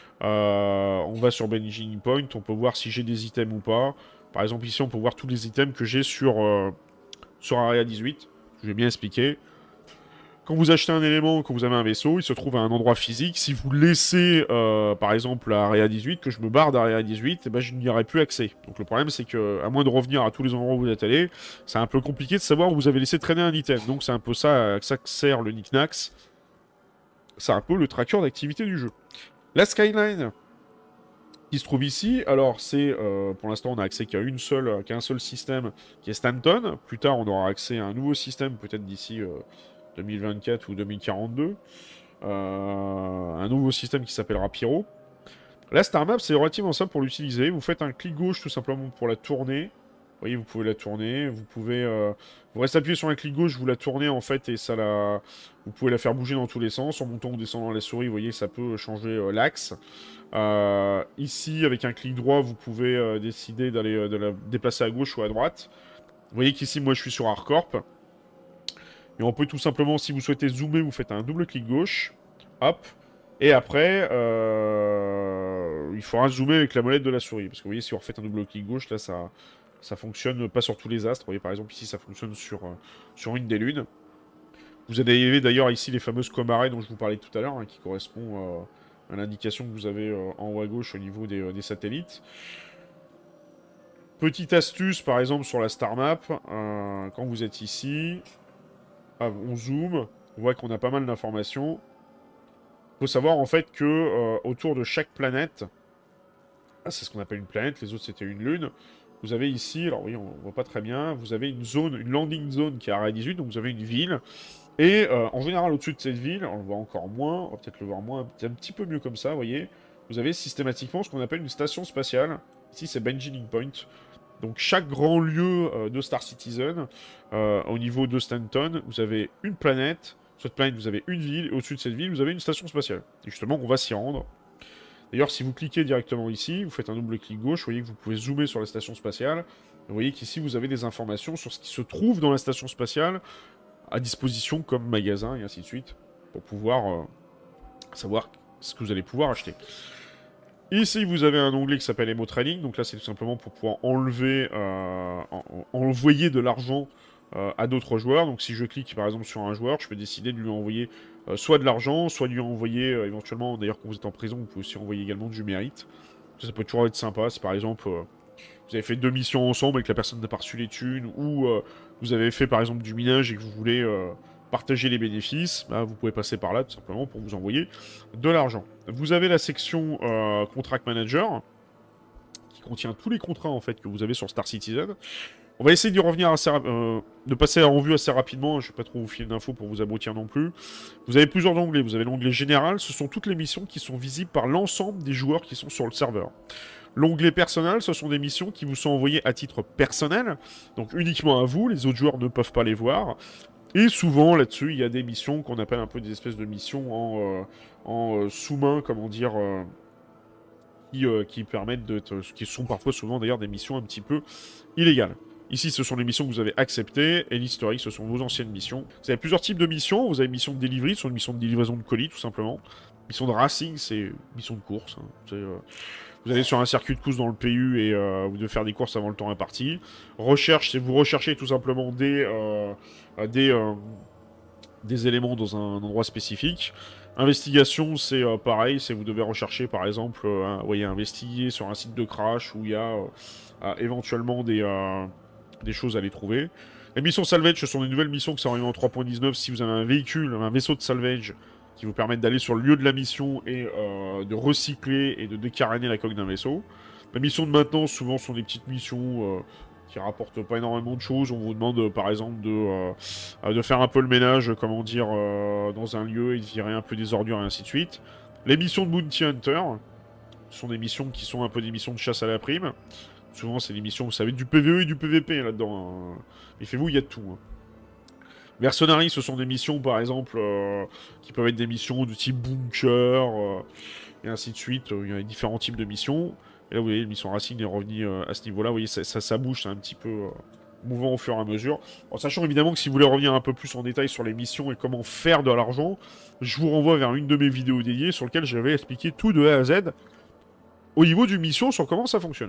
On va sur Benching Point, on peut voir si j'ai des items ou pas. Par exemple, ici, on peut voir tous les items que j'ai sur Area 18. Je vais bien expliquer. Quand vous achetez un élément, quand vous avez un vaisseau, il se trouve à un endroit physique. Si vous laissez, par exemple, Area 18, que je me barre d'Area 18, eh ben, je n'y aurai plus accès. Donc le problème, c'est que, à moins de revenir à tous les endroits où vous êtes allé, c'est un peu compliqué de savoir où vous avez laissé traîner un item. Donc c'est un peu ça que sert le Knickknacks. C'est un peu le tracker d'activité du jeu. La Skyline, qui se trouve ici, alors c'est, pour l'instant, on a accès qu'à un seul système, qui est Stanton. Plus tard, on aura accès à un nouveau système, peut-être d'ici 2024 ou 2042. Un nouveau système qui s'appellera Pyro. La Star Map, c'est relativement simple pour l'utiliser. Vous faites un clic gauche tout simplement pour la tourner. Vous voyez, vous pouvez la tourner. Vous pouvez... vous restez appuyé sur un clic gauche, vous la tournez en fait, et ça la... Vous pouvez la faire bouger dans tous les sens. En montant ou descendant la souris, vous voyez, ça peut changer l'axe. Ici, avec un clic droit, vous pouvez décider de la déplacer à gauche ou à droite. Vous voyez qu'ici, moi, je suis sur Hardcorp. Et on peut tout simplement, si vous souhaitez zoomer, vous faites un double clic gauche. Hop. Et après, il faudra zoomer avec la molette de la souris. Parce que vous voyez, si on refait un double clic gauche, là, ça fonctionne pas sur tous les astres. Vous voyez, par exemple, ici, ça fonctionne sur une des lunes. Vous avez d'ailleurs ici les fameuses comarets dont je vous parlais tout à l'heure, hein, qui correspond à l'indication que vous avez en haut à gauche au niveau des satellites. Petite astuce, par exemple, sur la Star Map, quand vous êtes ici... on zoome, on voit qu'on a pas mal d'informations. Il faut savoir en fait que autour de chaque planète, c'est ce qu'on appelle une planète, les autres c'était une lune, vous avez ici, alors oui, on voit pas très bien, vous avez une zone, une landing zone qui est à Area 18, donc vous avez une ville, et en général au-dessus de cette ville, on le voit encore moins, on va peut-être le voir moins, un petit peu mieux comme ça, vous voyez, vous avez systématiquement ce qu'on appelle une station spatiale, ici c'est Benching Point. Donc chaque grand lieu de Star Citizen, au niveau de Stanton, vous avez une planète. Sur cette planète, vous avez une ville. Et au-dessus de cette ville, vous avez une station spatiale. Et justement, on va s'y rendre. D'ailleurs, si vous cliquez directement ici, vous faites un double clic gauche, vous voyez que vous pouvez zoomer sur la station spatiale. Vous voyez qu'ici, vous avez des informations sur ce qui se trouve dans la station spatiale à disposition comme magasin et ainsi de suite, pour pouvoir savoir ce que vous allez pouvoir acheter. Ici, vous avez un onglet qui s'appelle Emo Trading. Donc là, c'est tout simplement pour pouvoir envoyer de l'argent à d'autres joueurs. Donc si je clique par exemple sur un joueur, je peux décider de lui envoyer soit de l'argent, soit de lui envoyer éventuellement, d'ailleurs quand vous êtes en prison, vous pouvez aussi envoyer également du mérite. Ça peut toujours être sympa, si par exemple vous avez fait 2 missions ensemble et que la personne n'a pas reçu les thunes, ou vous avez fait par exemple du minage et que vous voulez partager les bénéfices, bah, vous pouvez passer par là tout simplement pour vous envoyer de l'argent. Vous avez la section Contract Manager, qui contient tous les contrats en fait que vous avez sur Star Citizen. On va essayer d'y revenir assez de passer en revue assez rapidement, je ne vais pas trop vous filer d'infos pour vous abrutir non plus. Vous avez plusieurs onglets, vous avez l'onglet général, ce sont toutes les missions qui sont visibles par l'ensemble des joueurs qui sont sur le serveur. L'onglet personnel, ce sont des missions qui vous sont envoyées à titre personnel, donc uniquement à vous, les autres joueurs ne peuvent pas les voir. Et souvent, là-dessus, il y a des missions qu'on appelle un peu des espèces de missions en sous-main, comment dire, qui permettent de... qui sont parfois souvent d'ailleurs des missions un petit peu illégales. Ici, ce sont les missions que vous avez acceptées, et l'historique, ce sont vos anciennes missions. Vous avez plusieurs types de missions. Vous avez mission de delivery, ce sont une mission de livraison de colis, tout simplement. Mission de racing, c'est mission de course. Hein. Vous allez sur un circuit de course dans le PU et vous devez faire des courses avant le temps imparti. Recherche, c'est vous recherchez tout simplement des éléments dans un endroit spécifique. Investigation, c'est pareil, c'est vous devez rechercher par exemple, vous voyez, investiguer sur un site de crash où il y a éventuellement des choses à les trouver. Les missions salvage, ce sont des nouvelles missions qui sont arrivées en 3.19 si vous avez un véhicule, un vaisseau de salvage qui vous permettent d'aller sur le lieu de la mission et de recycler et de décaréner la coque d'un vaisseau. Les missions de maintenance, souvent, sont des petites missions qui rapportent pas énormément de choses. On vous demande, par exemple, de faire un peu le ménage, comment dire, dans un lieu et de virer un peu des ordures et ainsi de suite. Les missions de Bounty Hunter sont des missions qui sont un peu des missions de chasse à la prime. Souvent, c'est des missions, vous savez, du PvE et du PvP là-dedans. Hein. Mais faites-vous, il y a de tout. Hein. Mercenaries, ce sont des missions, par exemple, qui peuvent être des missions de type bunker, et ainsi de suite. Il y a différents types de missions. Et là, vous voyez, la mission Racing est revenue à ce niveau-là. Vous voyez, ça bouge, c'est un petit peu mouvant au fur et à mesure. En sachant évidemment que si vous voulez revenir un peu plus en détail sur les missions et comment faire de l'argent, je vous renvoie vers une de mes vidéos dédiées sur laquelle j'avais expliqué tout de A à Z au niveau d'une mission sur comment ça fonctionne.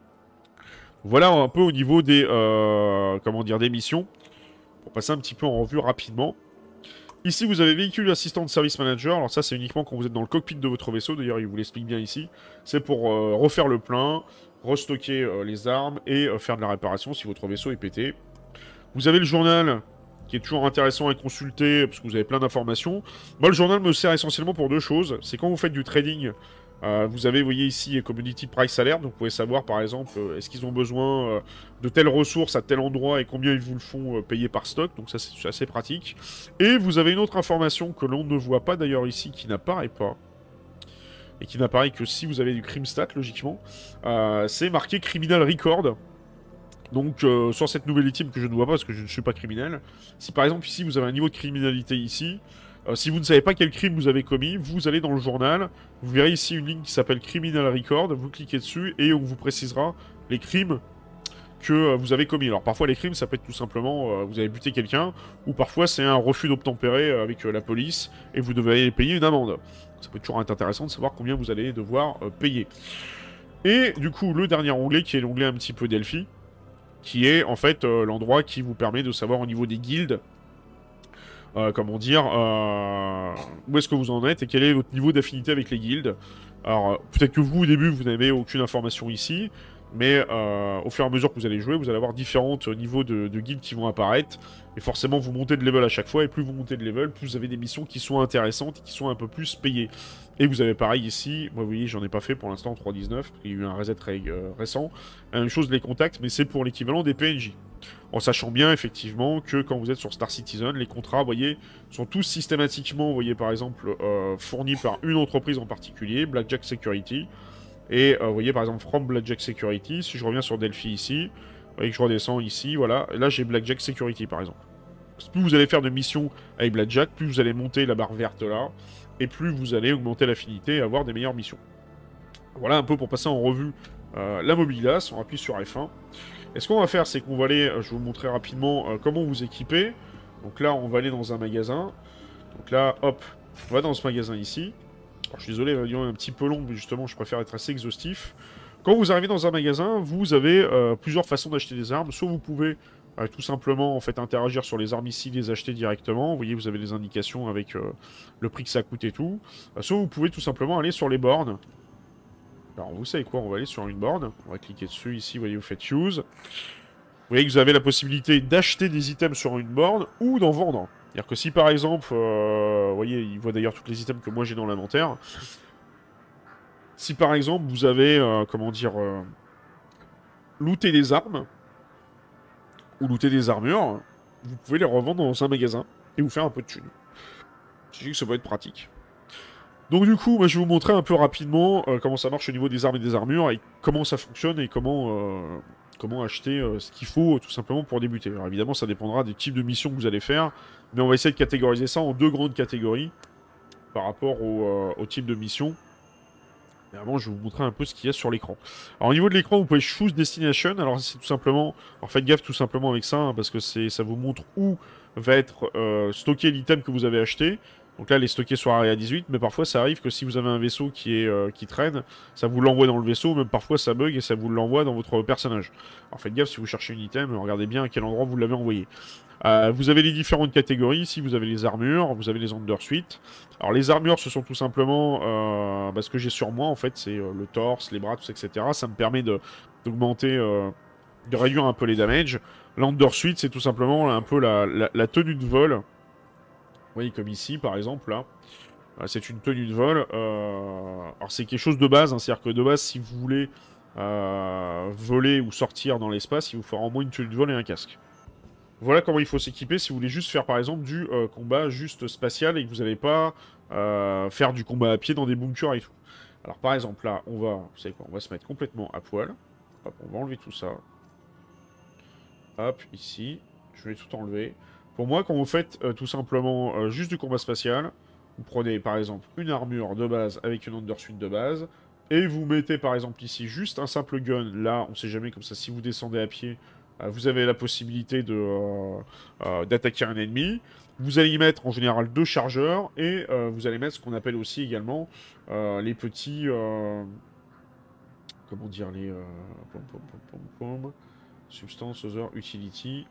Voilà un peu au niveau des, comment dire, des missions. Pour passer un petit peu en revue rapidement. Ici, vous avez véhicule assistant de service manager. Alors ça, c'est uniquement quand vous êtes dans le cockpit de votre vaisseau. D'ailleurs, il vous l'explique bien ici. C'est pour refaire le plein, restocker les armes et faire de la réparation si votre vaisseau est pété. Vous avez le journal qui est toujours intéressant à consulter parce que vous avez plein d'informations. Moi, le journal me sert essentiellement pour deux choses. C'est quand vous faites du trading... vous avez, vous voyez ici, Community Price Alert, donc vous pouvez savoir par exemple, est-ce qu'ils ont besoin de telles ressources à tel endroit et combien ils vous le font payer par stock, donc ça c'est assez pratique. Et vous avez une autre information que l'on ne voit pas d'ailleurs ici, qui n'apparaît pas, et qui n'apparaît que si vous avez du crime stat, logiquement, c'est marqué Criminal Record. Donc sur cette nouvelle item que je ne vois pas parce que je ne suis pas criminel, si par exemple ici vous avez un niveau de criminalité ici, si vous ne savez pas quel crime vous avez commis, vous allez dans le journal, vous verrez ici une ligne qui s'appelle Criminal Record, vous cliquez dessus et on vous précisera les crimes que vous avez commis. Alors parfois les crimes ça peut être tout simplement vous avez buté quelqu'un, ou parfois c'est un refus d'obtempérer avec la police et vous devez payer une amende. Ça peut toujours être intéressant de savoir combien vous allez devoir payer. Et du coup le dernier onglet qui est l'onglet un petit peu Delphi, qui est en fait l'endroit qui vous permet de savoir au niveau des guildes, comment dire, où est-ce que vous en êtes et quel est votre niveau d'affinité avec les guildes. Alors, peut-être que vous, au début, vous n'avez aucune information ici, mais au fur et à mesure que vous allez jouer, vous allez avoir différents niveaux de guildes qui vont apparaître, et forcément, vous montez de level à chaque fois, et plus vous montez de level, plus vous avez des missions qui sont intéressantes et qui sont un peu plus payées. Et vous avez pareil ici, moi vous voyez, j'en ai pas fait pour l'instant en 3.19, il y a eu un reset récent, la même chose les contacts, mais c'est pour l'équivalent des PNJ. En sachant bien, effectivement, que quand vous êtes sur Star Citizen, les contrats, vous voyez, sont tous systématiquement, vous voyez, par exemple, fournis par une entreprise en particulier, Blackjack Security. Et vous voyez, par exemple, From Blackjack Security, si je reviens sur Delphi ici, vous voyez que je redescends ici, voilà, et là j'ai Blackjack Security, par exemple. Plus vous allez faire de missions avec Blackjack, plus vous allez monter la barre verte là, et plus vous allez augmenter l'affinité et avoir des meilleures missions. Voilà un peu pour passer en revue la mobilasse, on appuie sur F1. Et ce qu'on va faire, c'est qu'on va aller, je vais vous montrer rapidement comment vous équiper. Donc là, on va aller dans un magasin. Donc là, hop, on va dans ce magasin ici. Alors, je suis désolé, la vidéo est un petit peu longue, mais justement, je préfère être assez exhaustif. Quand vous arrivez dans un magasin, vous avez plusieurs façons d'acheter des armes. Soit vous pouvez tout simplement en fait interagir sur les armes ici, les acheter directement. Vous voyez, vous avez des indications avec le prix que ça coûte et tout. Soit vous pouvez tout simplement aller sur les bornes. Alors vous savez quoi, on va aller sur une borne. On va cliquer dessus ici, vous voyez, vous faites use. Vous voyez que vous avez la possibilité d'acheter des items sur une borne ou d'en vendre. C'est-à-dire que si par exemple, vous voyez, il voit d'ailleurs tous les items que moi j'ai dans l'inventaire. Si par exemple vous avez, comment dire, looté des armes, ou looter des armures, vous pouvez les revendre dans un magasin et vous faire un peu de thunes. Je dis que ça peut être pratique. Donc du coup, moi, je vais vous montrer un peu rapidement comment ça marche au niveau des armes et des armures et comment ça fonctionne et comment acheter ce qu'il faut tout simplement pour débuter. Alors évidemment, ça dépendra des types de missions que vous allez faire, mais on va essayer de catégoriser ça en deux grandes catégories par rapport au type de mission. Et avant, je vais vous montrer un peu ce qu'il y a sur l'écran. Alors, au niveau de l'écran, vous pouvez choose destination. Alors, c'est tout simplement... Alors, faites gaffe tout simplement avec ça, hein, parce que ça vous montre où va être stocké l'item que vous avez acheté. Donc là, elle est stockée sur Area 18, mais parfois, ça arrive que si vous avez un vaisseau qui traîne, ça vous l'envoie dans le vaisseau, même parfois, ça bug et ça vous l'envoie dans votre personnage. Alors, faites gaffe, si vous cherchez une item, regardez bien à quel endroit vous l'avez envoyé. Vous avez les différentes catégories. Ici, vous avez les armures, vous avez les undersuites. Alors, les armures, ce sont tout simplement ce que j'ai sur moi, en fait. C'est le torse, les bras, tout ça, etc. Ça me permet d'augmenter, de réduire un peu les damages. L'undersuite, c'est tout simplement un peu la tenue de vol. Vous voyez, comme ici, par exemple, là. C'est une tenue de vol. Alors, c'est quelque chose de base, hein, c'est-à-dire que de base, si vous voulez voler ou sortir dans l'espace, il vous faudra au moins une tenue de vol et un casque. Voilà comment il faut s'équiper si vous voulez juste faire par exemple du combat juste spatial et que vous n'allez pas faire du combat à pied dans des bunkers et tout. Alors par exemple là, vous savez quoi, on va se mettre complètement à poil. Hop, on va enlever tout ça. Hop, ici, je vais tout enlever. Pour moi, quand vous faites tout simplement juste du combat spatial, vous prenez par exemple une armure de base avec une undersuite de base, et vous mettez par exemple ici juste un simple gun. Là, on sait jamais, comme ça, si vous descendez à pied, vous avez la possibilité d'attaquer un ennemi. Vous allez y mettre en général 2 chargeurs et vous allez mettre ce qu'on appelle aussi également les petits... comment dire les... Substance, Other, Utility.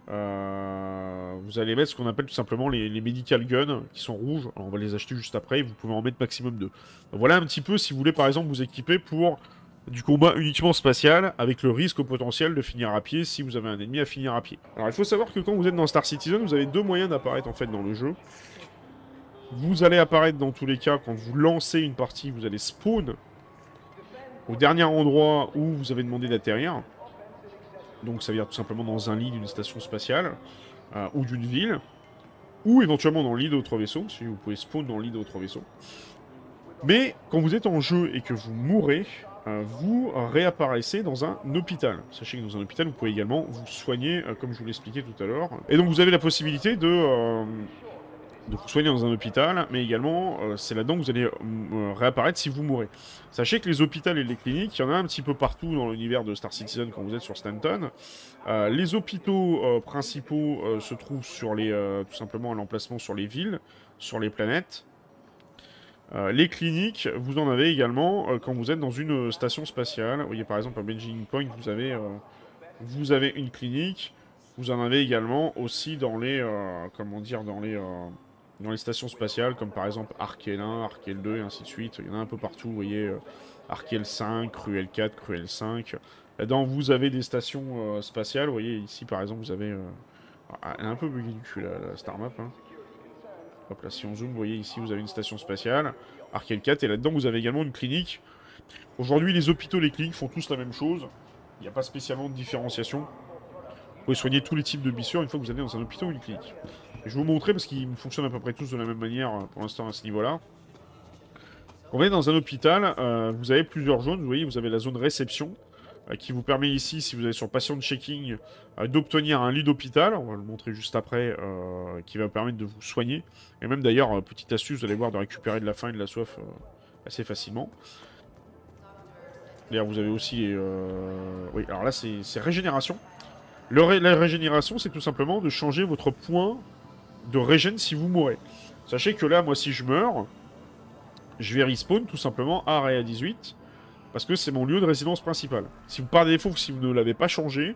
Vous allez mettre ce qu'on appelle tout simplement les Medical Guns qui sont rouges. Alors on va les acheter juste après. Vous pouvez en mettre maximum 2. Voilà un petit peu si vous voulez par exemple vous équiper pour du combat uniquement spatial, avec le risque au potentiel de finir à pied si vous avez un ennemi à finir à pied. Alors il faut savoir que quand vous êtes dans Star Citizen, vous avez 2 moyens d'apparaître en fait dans le jeu. Vous allez apparaître dans tous les cas quand vous lancez une partie, vous allez spawn au dernier endroit où vous avez demandé d'atterrir. Donc ça veut dire tout simplement dans un lit d'une station spatiale, ou d'une ville, ou éventuellement dans le lit d'autres vaisseaux, si vous pouvez spawn dans le lit d'autres vaisseaux. Mais quand vous êtes en jeu et que vous mourrez, vous réapparaissez dans un hôpital. Sachez que dans un hôpital, vous pouvez également vous soigner, comme je vous l'expliquais tout à l'heure. Et donc vous avez la possibilité de vous soigner dans un hôpital, mais également, c'est là-dedans que vous allez réapparaître si vous mourrez. Sachez que les hôpitaux et les cliniques, il y en a un petit peu partout dans l'univers de Star Citizen quand vous êtes sur Stanton. Les hôpitaux principaux se trouvent sur tout simplement à l'emplacement sur les villes, sur les planètes. Les cliniques, vous en avez également quand vous êtes dans une station spatiale. Vous voyez par exemple à Benjamin Point, vous avez une clinique. Vous en avez également aussi dans les dans les stations spatiales, comme par exemple Arkel 1, Arkel 2 et ainsi de suite. Il y en a un peu partout, vous voyez Arkel 5, Cruel 4, Cruel 5. Là-dedans, vous avez des stations spatiales. Vous voyez ici par exemple, vous avez elle est un peu buggée du cul la Star Map. Hein. Hop là, si on zoome, vous voyez ici, vous avez une station spatiale, Arkel 4, et là-dedans, vous avez également une clinique. Aujourd'hui, les hôpitaux et les cliniques font tous la même chose. Il n'y a pas spécialement de différenciation. Vous pouvez soigner tous les types de blessures une fois que vous allez dans un hôpital ou une clinique. Je vais vous montrer parce qu'ils fonctionnent à peu près tous de la même manière pour l'instant à ce niveau-là. Quand vous êtes dans un hôpital, vous avez plusieurs zones. Vous voyez, vous avez la zone réception, qui vous permet ici, si vous allez sur Patient Checking, d'obtenir un lit d'hôpital, on va le montrer juste après, qui va vous permettre de vous soigner. Et même d'ailleurs, petite astuce, vous allez voir, de récupérer de la faim et de la soif assez facilement. D'ailleurs, vous avez aussi... oui, alors là, c'est régénération. La régénération, c'est tout simplement de changer votre point de régène si vous mourrez. Sachez que là, moi, si je meurs, je vais respawn tout simplement à Area 18, parce que c'est mon lieu de résidence principale. Si vous, par défaut, si vous ne l'avez pas changé,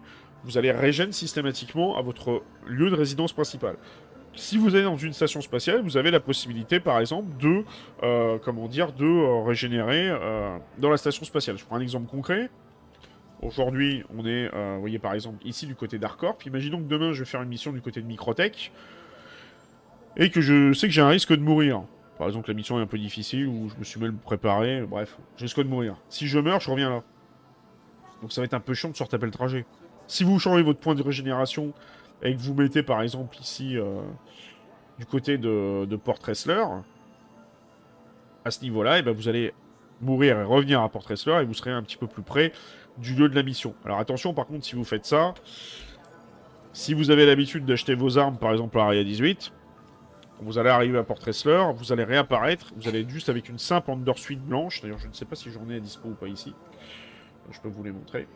vous allez régénérer systématiquement à votre lieu de résidence principal. Si vous allez dans une station spatiale, vous avez la possibilité, par exemple, de, régénérer dans la station spatiale. Je prends un exemple concret. Aujourd'hui, on est, vous voyez, par exemple, ici du côté d'Arcorp. Imaginons que demain, je vais faire une mission du côté de Microtech et que je sais que j'ai un risque de mourir. Par exemple, la mission est un peu difficile ou je me suis mal préparé. Bref, je risque de mourir. Si je meurs, je reviens là. Donc ça va être un peu chiant de se retaper le trajet. Si vous changez votre point de régénération et que vous mettez par exemple ici du côté de Port Tressler, à ce niveau-là, et ben vous allez mourir et revenir à Port Tressler et vous serez un petit peu plus près du lieu de la mission. Alors attention par contre, si vous faites ça, si vous avez l'habitude d'acheter vos armes par exemple à Area 18, vous allez arriver à Port Tressler, vous allez réapparaître, vous allez être juste avec une simple undersuite blanche. D'ailleurs, je ne sais pas si j'en ai à dispo ou pas ici. Je peux vous les montrer.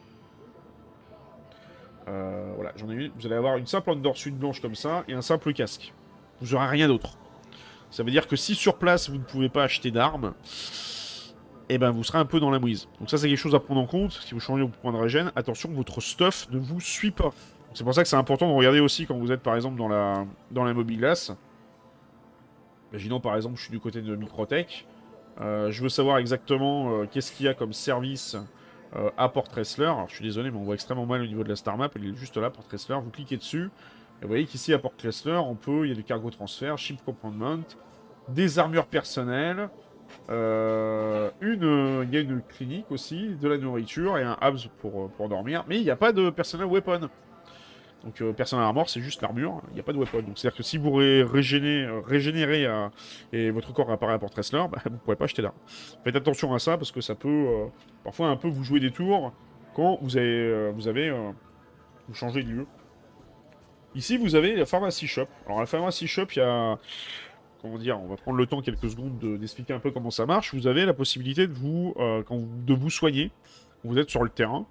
Voilà, j'en ai une. Vous allez avoir une simple undersuite blanche comme ça et un simple casque. Vous n'aurez rien d'autre. Ça veut dire que si sur place vous ne pouvez pas acheter d'armes, eh ben vous serez un peu dans la mouise. Donc ça c'est quelque chose à prendre en compte. Si vous changez votre point de régène, attention que votre stuff ne vous suit pas. C'est pour ça que c'est important de regarder aussi quand vous êtes par exemple dans la mobilasse. Imaginons par exemple je suis du côté de Microtech. Je veux savoir exactement qu'est-ce qu'il y a comme service à Port Tressler. Alors je suis désolé mais on voit extrêmement mal au niveau de la star map. Elle est juste là, Port Tressler. Vous cliquez dessus. Et vous voyez qu'ici à Port Tressler, il y a du cargo transfert, ship compartment, des armures personnelles, il y a une clinique aussi, de la nourriture et un hubs pour dormir. Mais il n'y a pas de personnel weapon. Donc personnel armor, c'est juste l'armure, il n'y a pas de weapon. Donc c'est-à-dire que si vous régénérez et votre corps apparaît à Port Tressler, bah, vous ne pourrez pas acheter d'armes. Faites attention à ça parce que ça peut parfois un peu vous jouer des tours quand vous changez de lieu. Ici, vous avez la Pharmacy Shop. Alors, la Pharmacy Shop, il y a... Comment dire, on va prendre le temps quelques secondes d'expliquer un peu comment ça marche. Vous avez la possibilité de vous soigner quand vous êtes sur le terrain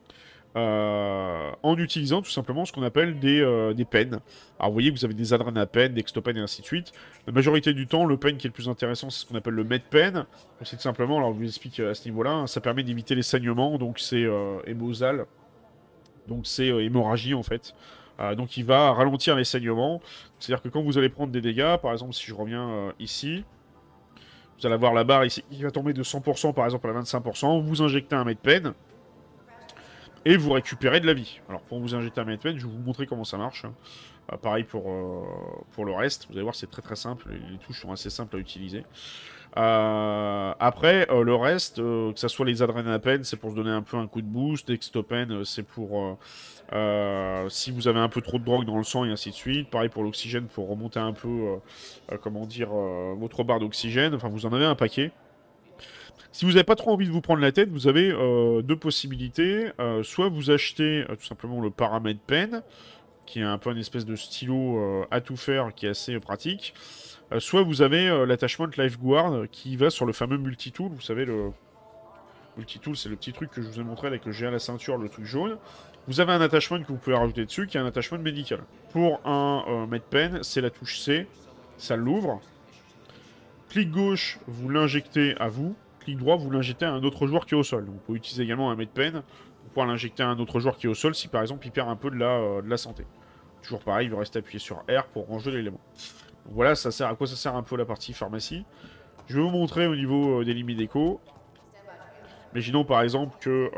en utilisant tout simplement ce qu'on appelle des pens. Alors, vous voyez que vous avez des adrénapen, des extopen et ainsi de suite. La majorité du temps, le pen qui est le plus intéressant, c'est ce qu'on appelle le medpen. C'est tout simplement, alors je vous explique à ce niveau-là, hein, ça permet d'éviter les saignements, donc c'est hémosal. Donc c'est hémorragie en fait. Donc il va ralentir les saignements. C'est-à-dire que quand vous allez prendre des dégâts, par exemple si je reviens ici, vous allez avoir la barre ici qui va tomber de 100% par exemple à 25%, vous injectez un medpen et vous récupérez de la vie. Alors pour vous injecter un medpen, je vais vous montrer comment ça marche. Pareil pour le reste, vous allez voir c'est très très simple, les touches sont assez simples à utiliser. Après, le reste, que ça soit les adrénapen, c'est pour se donner un peu un coup de boost. Extopen, c'est pour si vous avez un peu trop de drogue dans le sang et ainsi de suite. Pareil pour l'oxygène, pour remonter un peu, votre barre d'oxygène. Enfin, vous en avez un paquet. Si vous n'avez pas trop envie de vous prendre la tête, vous avez deux possibilités. Soit vous achetez tout simplement le Paramède Pen, qui est un peu une espèce de stylo à tout faire, qui est assez pratique. Soit vous avez l'attachment Lifeguard qui va sur le fameux multitool. Vous savez, le multitool, c'est le petit truc que je vous ai montré là, que j'ai à la ceinture, le truc jaune. Vous avez un attachment que vous pouvez rajouter dessus, qui est un attachment médical. Pour un medpen, c'est la touche C, ça l'ouvre. Clic gauche, vous l'injectez à vous. Clic droit, vous l'injectez à un autre joueur qui est au sol. Donc, vous pouvez utiliser également un medpen pour pouvoir l'injecter à un autre joueur qui est au sol si par exemple il perd un peu de la santé. Toujours pareil, il va rester appuyé sur R pour ranger l'élément. Voilà, ça sert à quoi ça sert un peu la partie pharmacie. Je vais vous montrer au niveau des limites d'écho. Imaginons par exemple que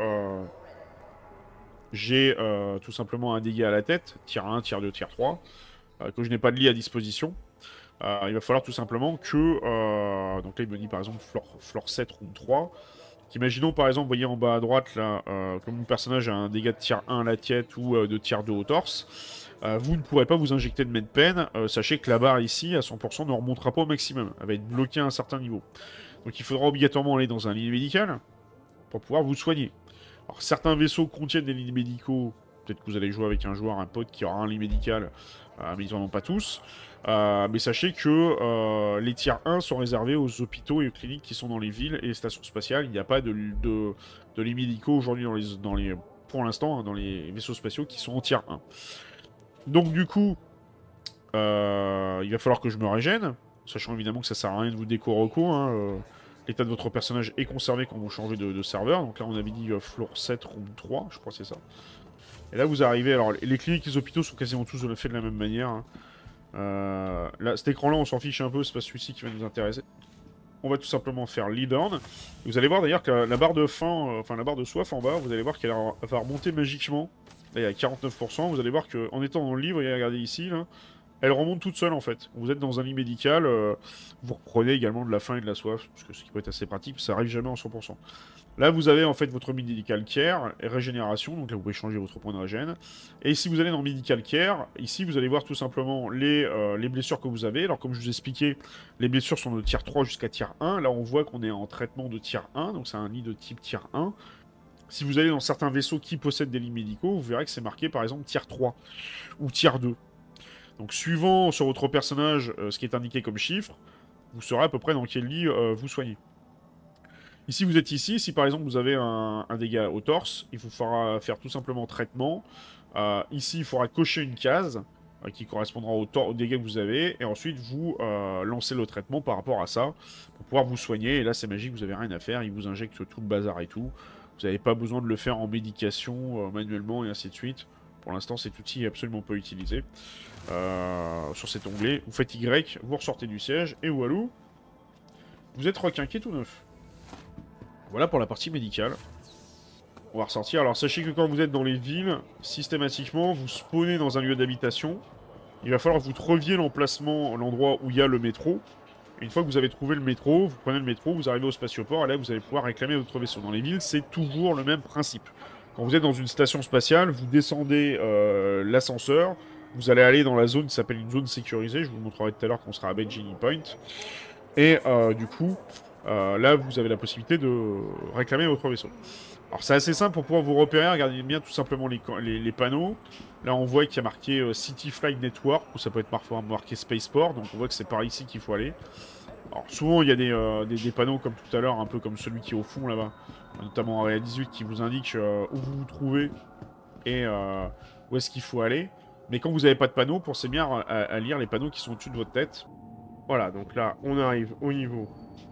j'ai tout simplement un dégât à la tête, tier 1, tier 2, tier 3, que je n'ai pas de lit à disposition. Il va falloir tout simplement que... donc là il me dit par exemple floor 7, room 3. Imaginons par exemple, vous voyez en bas à droite là, que mon personnage a un dégât de tier 1 à la tête ou de tier 2 au torse. Vous ne pourrez pas vous injecter de medpen. Sachez que la barre ici, à 100%, ne remontera pas au maximum. Elle va être bloquée à un certain niveau. Donc il faudra obligatoirement aller dans un lit médical pour pouvoir vous soigner. Alors certains vaisseaux contiennent des lits médicaux. Peut-être que vous allez jouer avec un joueur, un pote qui aura un lit médical, mais ils n'en ont pas tous. Mais sachez que les tiers 1 sont réservés aux hôpitaux et aux cliniques qui sont dans les villes et les stations spatiales. Il n'y a pas de lits médicaux aujourd'hui pour l'instant, hein, dans les vaisseaux spatiaux qui sont en tiers 1. Donc du coup, il va falloir que je me régène, sachant évidemment que ça sert à rien de vous déco-reco. Hein, l'état de votre personnage est conservé quand vous changez de serveur. Donc là, on avait dit floor 7, room 3, je crois que c'est ça. Et là, vous arrivez... Alors, les cliniques, les hôpitaux sont quasiment tous faits de la même manière. Hein. Là, cet écran-là, on s'en fiche un peu, c'est pas celui-ci qui va nous intéresser. On va tout simplement faire lead on. Vous allez voir d'ailleurs que la barre de faim, enfin la barre de soif en bas, vous allez voir qu'elle va remonter magiquement. Là, il y a 49%. Vous allez voir qu'en étant dans le livre, et regardez ici, là, elle remonte toute seule en fait. Vous êtes dans un lit médical, vous reprenez également de la faim et de la soif, parce que ce qui peut être assez pratique, ça arrive jamais en 100%. Là, vous avez en fait votre Medical Care et régénération, donc là vous pouvez changer votre point de régène. Et si vous allez dans Medical Care, ici vous allez voir tout simplement les blessures que vous avez. Alors comme je vous expliquais, les blessures sont de tier 3 jusqu'à tier 1. Là on voit qu'on est en traitement de tier 1, donc c'est un lit de type tier 1. Si vous allez dans certains vaisseaux qui possèdent des lits médicaux, vous verrez que c'est marqué par exemple tier 3 ou tier 2. Donc suivant sur votre personnage ce qui est indiqué comme chiffre, vous saurez à peu près dans quel lit vous soignez. Ici, vous êtes ici. Si par exemple vous avez un dégât au torse, il vous faudra faire tout simplement traitement. Ici, il faudra cocher une case qui correspondra au dégât que vous avez. Et ensuite, vous lancez le traitement par rapport à ça pour pouvoir vous soigner. Et là, c'est magique, vous n'avez rien à faire. Il vous injecte tout le bazar et tout. Vous n'avez pas besoin de le faire en médication manuellement et ainsi de suite. Pour l'instant, cet outil est absolument pas utilisé. Sur cet onglet, vous faites Y, vous ressortez du siège et walou, vous êtes requinqué tout neuf. Voilà pour la partie médicale. On va ressortir. Alors sachez que quand vous êtes dans les villes, systématiquement, vous spawnez dans un lieu d'habitation. Il va falloir que vous trouviez l'endroit où il y a le métro. Et une fois que vous avez trouvé le métro, vous prenez le métro, vous arrivez au spatioport, et là vous allez pouvoir réclamer votre vaisseau. Dans les villes, c'est toujours le même principe. Quand vous êtes dans une station spatiale, vous descendez l'ascenseur, vous allez aller dans la zone qui s'appelle une zone sécurisée. Je vous le montrerai tout à l'heure quand on sera à Benjini Point. Et du coup... là, vous avez la possibilité de réclamer votre vaisseau. Alors, c'est assez simple pour pouvoir vous repérer. Regardez bien tout simplement les panneaux. Là, on voit qu'il y a marqué City Flight Network, ou ça peut être parfois marqué Spaceport. Donc, on voit que c'est par ici qu'il faut aller. Alors, souvent, il y a des panneaux comme tout à l'heure, un peu comme celui qui est au fond là-bas, notamment en Area 18, qui vous indique où vous vous trouvez et où est-ce qu'il faut aller. Mais quand vous n'avez pas de panneau, pensez bien à lire les panneaux qui sont au-dessus de votre tête. Voilà, donc là, on arrive au niveau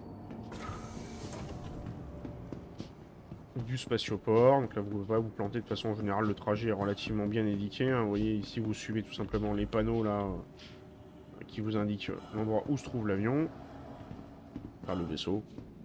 du spatioport. Donc là, vous pouvez vous planter. De toute façon, en général, le trajet est relativement bien indiqué. Hein. Vous voyez, ici, vous suivez tout simplement les panneaux là qui vous indiquent l'endroit où se trouve l'avion. Enfin, le vaisseau.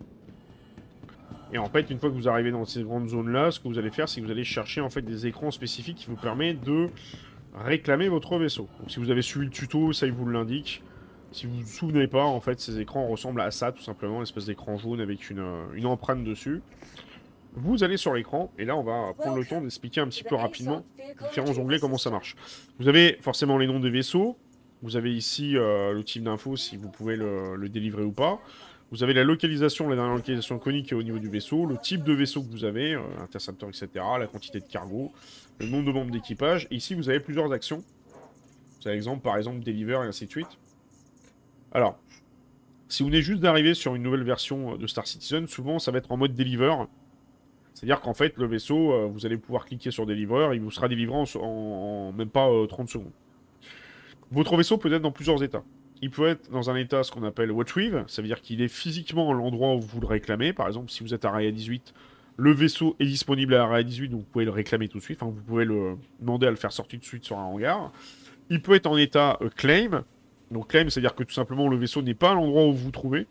Et en fait, une fois que vous arrivez dans ces grandes zones-là, ce que vous allez faire, c'est que vous allez chercher en fait des écrans spécifiques qui vous permettent de réclamer votre vaisseau. Donc si vous avez suivi le tuto, ça il vous l'indique. Si vous ne vous souvenez pas, en fait, ces écrans ressemblent à ça, tout simplement, une espèce d'écran jaune avec une empreinte dessus. Vous allez sur l'écran, et là, on va prendre le temps d'expliquer un petit peu rapidement différents onglets, comment ça marche. Vous avez forcément les noms des vaisseaux. Vous avez ici le type d'info, si vous pouvez le délivrer ou pas. Vous avez la localisation, la dernière localisation conique qui est au niveau du vaisseau, le type de vaisseau que vous avez, intercepteur, etc., la quantité de cargo, le nombre de membres d'équipage. Et ici, vous avez plusieurs actions. Vous avez exemple, par exemple, deliver et ainsi de suite. Alors, si vous venez juste d'arriver sur une nouvelle version de Star Citizen, souvent, ça va être en mode deliver. C'est-à-dire qu'en fait, le vaisseau, vous allez pouvoir cliquer sur deliver, il vous sera délivré en même pas 30 secondes. Votre vaisseau peut être dans plusieurs états. Il peut être dans un état, ce qu'on appelle retrieve, ça veut dire qu'il est physiquement à l'endroit où vous le réclamez. Par exemple, si vous êtes à Raya 18, le vaisseau est disponible à Raya 18, donc vous pouvez le réclamer tout de suite. Enfin, vous pouvez le demander à le faire sortir tout de suite sur un hangar. Il peut être en état claim. Donc claim, c'est-à-dire que tout simplement, le vaisseau n'est pas à l'endroit où vous vous trouvez.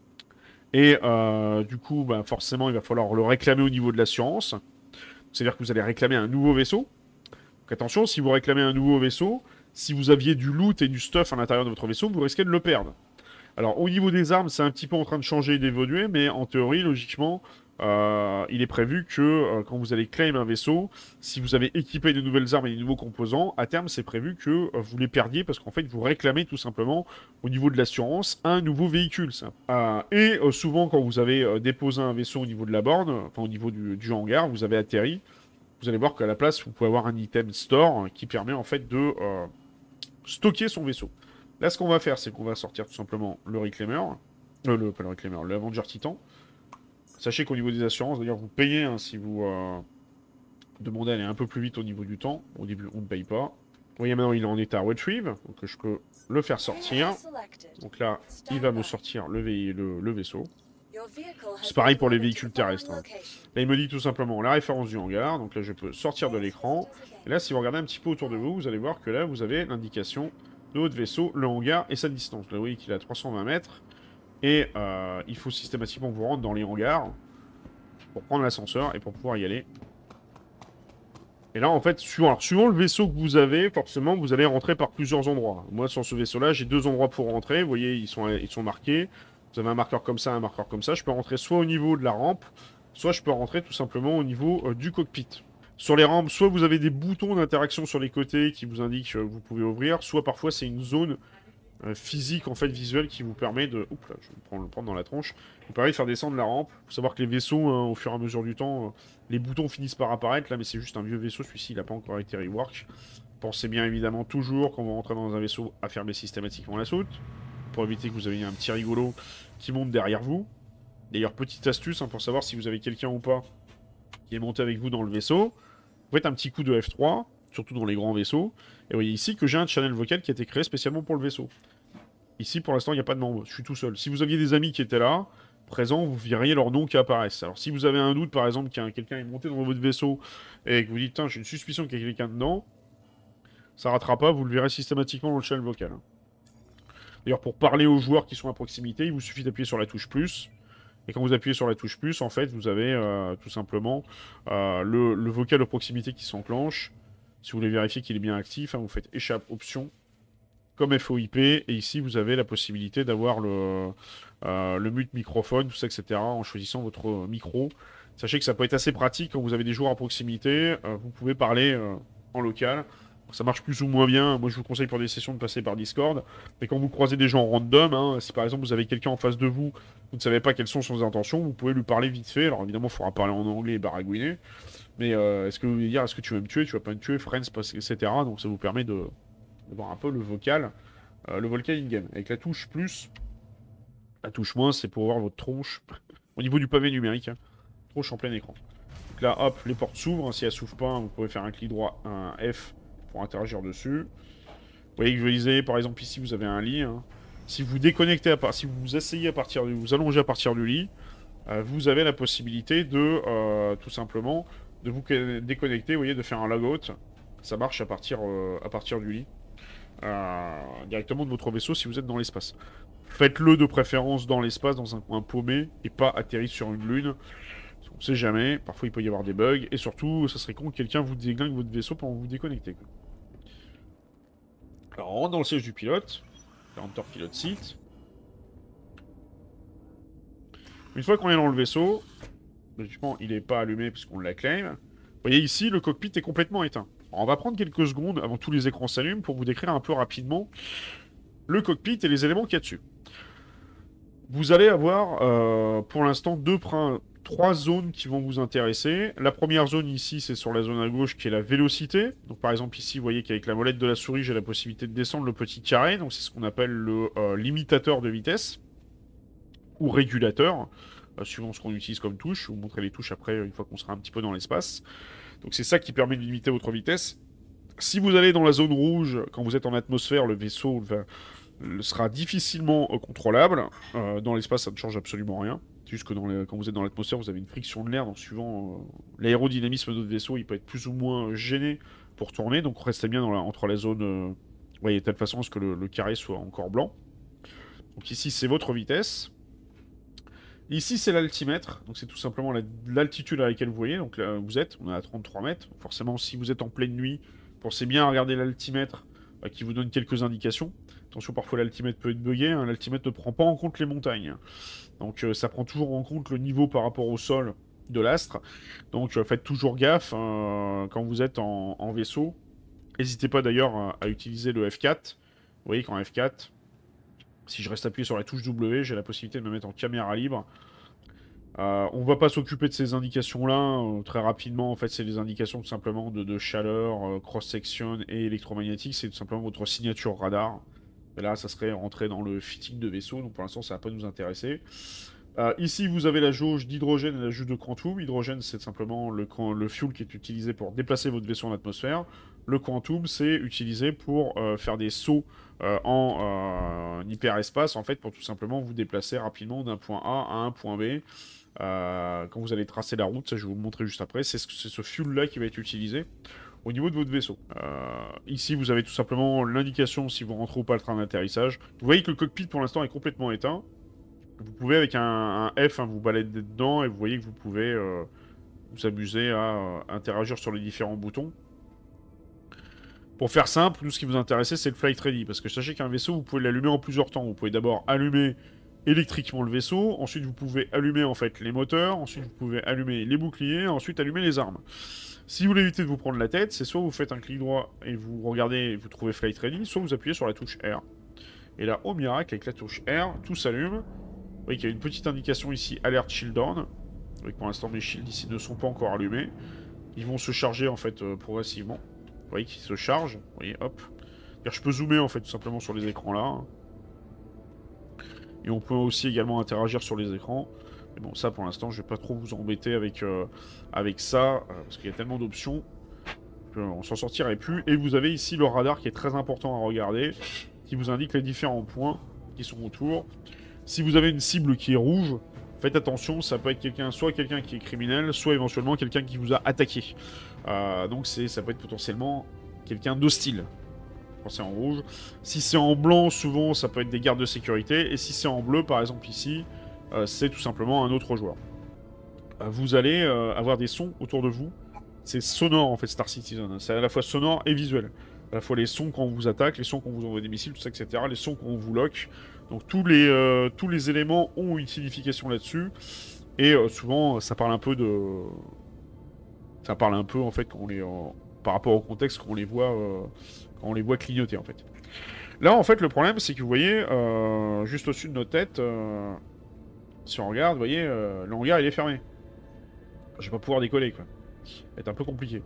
Et du coup, bah, forcément, il va falloir le réclamer au niveau de l'assurance. C'est-à-dire que vous allez réclamer un nouveau vaisseau. Donc attention, si vous réclamez un nouveau vaisseau, si vous aviez du loot et du stuff à l'intérieur de votre vaisseau, vous risquez de le perdre. Alors, au niveau des armes, c'est un petit peu en train de changer et d'évoluer, mais en théorie, logiquement, il est prévu que quand vous allez claim un vaisseau, si vous avez équipé de nouvelles armes et de nouveaux composants, à terme, c'est prévu que vous les perdiez parce qu'en fait, vous réclamez tout simplement, au niveau de l'assurance, un nouveau véhicule. Et souvent, quand vous avez déposé un vaisseau au niveau de la borne, enfin au niveau du hangar, vous avez atterri, vous allez voir qu'à la place, vous pouvez avoir un item store qui permet en fait de stocker son vaisseau. Là, ce qu'on va faire, c'est qu'on va sortir tout simplement le Reclaimer, pas le Reclaimer, le Avenger Titan. Sachez qu'au niveau des assurances, d'ailleurs, vous payez hein, si vous demandez à aller un peu plus vite au niveau du temps. Au début, on ne paye pas. Vous voyez, maintenant, il est en état retrieve, donc je peux le faire sortir. Donc là, il va me sortir le vaisseau. C'est pareil pour les véhicules terrestres. Hein. Là, il me dit tout simplement la référence du hangar. Donc là, je peux sortir de l'écran. Et là, si vous regardez un petit peu autour de vous, vous allez voir que là, vous avez l'indication de votre vaisseau, le hangar et sa distance. Là, vous voyez qu'il est à 320 mètres. Et il faut systématiquement que vous rentrez dans les hangars pour prendre l'ascenseur et pour pouvoir y aller. Et là, en fait, suivant le vaisseau que vous avez, forcément, vous allez rentrer par plusieurs endroits. Moi, sur ce vaisseau-là, j'ai 2 endroits pour rentrer. Vous voyez, ils sont marqués. Vous avez un marqueur comme ça, un marqueur comme ça. Je peux rentrer soit au niveau de la rampe, soit je peux rentrer tout simplement au niveau du cockpit. Sur les rampes, soit vous avez des boutons d'interaction sur les côtés qui vous indiquent que vous pouvez ouvrir, soit parfois c'est une zone physique, en fait, visuelle, qui vous permet de... Oups là, je vais le prendre dans la tronche. Qui vous permet de faire descendre la rampe. Il faut savoir que les vaisseaux, hein, au fur et à mesure du temps, les boutons finissent par apparaître. Là, mais c'est juste un vieux vaisseau. Celui-ci, il n'a pas encore été rework. Pensez bien, évidemment, toujours, quand vous rentrez dans un vaisseau, à fermer systématiquement la soute. Pour éviter que vous ayez un petit rigolo qui monte derrière vous. D'ailleurs, petite astuce, hein, pour savoir si vous avez quelqu'un ou pas qui est monté avec vous dans le vaisseau. Vous faites un petit coup de F3, surtout dans les grands vaisseaux. Et vous voyez ici que j'ai un channel vocal qui a été créé spécialement pour le vaisseau. Ici, pour l'instant, il n'y a pas de membre. Je suis tout seul. Si vous aviez des amis qui étaient là, présents, vous verriez leur nom qui apparaissent. Alors, si vous avez un doute, par exemple, que quelqu'un est monté dans votre vaisseau et que vous dites, putain, j'ai une suspicion qu'il y a quelqu'un dedans, ça ratera pas, vous le verrez systématiquement dans le channel vocal. D'ailleurs, pour parler aux joueurs qui sont à proximité, il vous suffit d'appuyer sur la touche plus. Et quand vous appuyez sur la touche plus, en fait, vous avez tout simplement le vocal de proximité qui s'enclenche. Si vous voulez vérifier qu'il est bien actif, hein, vous faites échappe option comme FOIP. Et ici, vous avez la possibilité d'avoir le mute microphone, tout ça, etc. en choisissant votre micro. Sachez que ça peut être assez pratique quand vous avez des joueurs à proximité. Vous pouvez parler en local. Ça marche plus ou moins bien. Moi, je vous conseille pour des sessions de passer par Discord. Mais quand vous croisez des gens random, hein, si par exemple vous avez quelqu'un en face de vous, vous ne savez pas quelles sont ses intentions, vous pouvez lui parler vite fait. Alors évidemment, il faudra parler en anglais et baragouiner. Mais est-ce que vous voulez dire, est-ce que tu veux me tuer, tu vas pas me tuer, friends, etc. Donc ça vous permet de voir un peu le vocal in-game. Avec la touche plus, la touche moins, c'est pour voir votre tronche au niveau du pavé numérique. Hein. Tronche en plein écran. Donc là, hop, les portes s'ouvrent. Si elles s'ouvrent pas, vous pouvez faire un clic droit, un F pour interagir dessus. Vous voyez que je disais, par exemple, ici, vous avez un lit. Hein. Si vous déconnectez, si vous asseyez à partir du... vous allongez à partir du lit, vous avez la possibilité de, tout simplement, de vous déconnecter, vous voyez, de faire un logout. Ça marche à partir du lit. Directement de votre vaisseau si vous êtes dans l'espace. Faites-le de préférence dans l'espace, dans un coin paumé, et pas atterri sur une lune. On sait jamais, parfois il peut y avoir des bugs, et surtout, ça serait con que quelqu'un vous déglingue votre vaisseau pendant que vous déconnectez. Alors on rentre dans le siège du pilote, Enter Pilot Seat. Une fois qu'on est dans le vaisseau, logiquement il n'est pas allumé puisqu'on l'a claim. Vous voyez ici, le cockpit est complètement éteint. Alors, on va prendre quelques secondes avant que tous les écrans s'allument pour vous décrire un peu rapidement le cockpit et les éléments qu'il y a dessus. Vous allez avoir pour l'instant 3 zones qui vont vous intéresser. La première zone ici, c'est sur la zone à gauche qui est la vélocité. Donc par exemple ici, vous voyez qu'avec la molette de la souris, j'ai la possibilité de descendre le petit carré. Donc c'est ce qu'on appelle le limitateur de vitesse ou régulateur, suivant ce qu'on utilise comme touche. Je vais vous montrer les touches après, une fois qu'on sera un petit peu dans l'espace. Donc c'est ça qui permet de limiter votre vitesse. Si vous allez dans la zone rouge, quand vous êtes en atmosphère, le vaisseau sera difficilement contrôlable. Dans l'espace, ça ne change absolument rien. C'est juste que quand vous êtes dans l'atmosphère, vous avez une friction de l'air. Donc suivant l'aérodynamisme de votre vaisseau, il peut être plus ou moins gêné pour tourner. Donc restez bien entre la zone... vous voyez, de telle façon à ce que le carré soit encore blanc. Donc ici, c'est votre vitesse. Ici, c'est l'altimètre. Donc c'est tout simplement l'altitude à laquelle vous voyez. Donc là, vous êtes, on est à 33 mètres. Forcément, si vous êtes en pleine nuit, pensez bien à regarder l'altimètre qui vous donne quelques indications. Attention, parfois l'altimètre peut être bugué. Hein. L'altimètre ne prend pas en compte les montagnes. Donc ça prend toujours en compte le niveau par rapport au sol de l'astre. Donc faites toujours gaffe quand vous êtes en vaisseau. N'hésitez pas d'ailleurs à utiliser le F4. Vous voyez qu'en F4, si je reste appuyé sur la touche W, j'ai la possibilité de me mettre en caméra libre. On va pas s'occuper de ces indications-là très rapidement. En fait, c'est des indications tout simplement de chaleur, cross-section et électromagnétique. C'est tout simplement votre signature radar. Et là, ça serait rentré dans le fitting de vaisseau. Donc pour l'instant, ça va pas nous intéresser. Ici, vous avez la jauge d'hydrogène et la jauge de quantum. Hydrogène, c'est simplement le fuel qui est utilisé pour déplacer votre vaisseau en atmosphère. Le quantum, c'est utilisé pour faire des sauts en hyperespace, en fait, pour tout simplement vous déplacer rapidement d'un point A à un point B. Quand vous allez tracer la route, ça je vais vous le montrer juste après, c'est ce fuel-là qui va être utilisé au niveau de votre vaisseau. Ici, vous avez tout simplement l'indication si vous rentrez ou pas le train d'atterrissage. Vous voyez que le cockpit, pour l'instant, est complètement éteint. Vous pouvez, avec un F, vous balader dedans, et vous voyez que vous pouvez vous amuser à interagir sur les différents boutons. Pour faire simple, nous, ce qui vous intéresse, c'est le flight ready, parce que sachez qu'un vaisseau, vous pouvez l'allumer en plusieurs temps. Vous pouvez d'abord allumer électriquement le vaisseau, ensuite vous pouvez allumer en fait les moteurs, ensuite vous pouvez allumer les boucliers, ensuite allumer les armes. Si vous voulez éviter de vous prendre la tête, c'est soit vous faites un clic droit et vous regardez et vous trouvez Flight Ready, soit vous appuyez sur la touche R. Et là, au miracle, avec la touche R, tout s'allume. Vous voyez qu'il y a une petite indication ici, Alert Shield On. Vous voyez que pour l'instant, mes shields ici ne sont pas encore allumés. Ils vont se charger en fait progressivement. Vous voyez qu'ils se chargent. Vous voyez, hop. Je peux zoomer en fait tout simplement sur les écrans là. Et on peut aussi également interagir sur les écrans. Mais bon, ça pour l'instant, je vais pas trop vous embêter avec ça, parce qu'il y a tellement d'options qu'on s'en sortirait plus. Et vous avez ici le radar qui est très important à regarder, qui vous indique les différents points qui sont autour. Si vous avez une cible qui est rouge, faites attention, ça peut être quelqu'un, soit quelqu'un qui est criminel, soit éventuellement quelqu'un qui vous a attaqué. Donc ça peut être potentiellement quelqu'un d'hostile. Quand c'est en rouge. Si c'est en blanc, souvent, ça peut être des gardes de sécurité. Et si c'est en bleu, par exemple ici, c'est tout simplement un autre joueur. Vous allez avoir des sons autour de vous. C'est sonore, en fait, Star Citizen. C'est à la fois sonore et visuel. À la fois les sons quand on vous attaque, les sons quand on vous envoie des missiles, tout ça, etc. Les sons quand on vous lock. Donc tous les éléments ont une signification là-dessus. Et souvent, ça parle un peu de... Ça parle un peu, en fait, quand on les... par rapport au contexte, quand on les voit clignoter, en fait. Là, en fait, le problème, c'est que vous voyez, juste au-dessus de nos têtes, si on regarde, vous voyez, le hangar, il est fermé. Je vais pas pouvoir décoller, quoi. Ça va être un peu compliqué.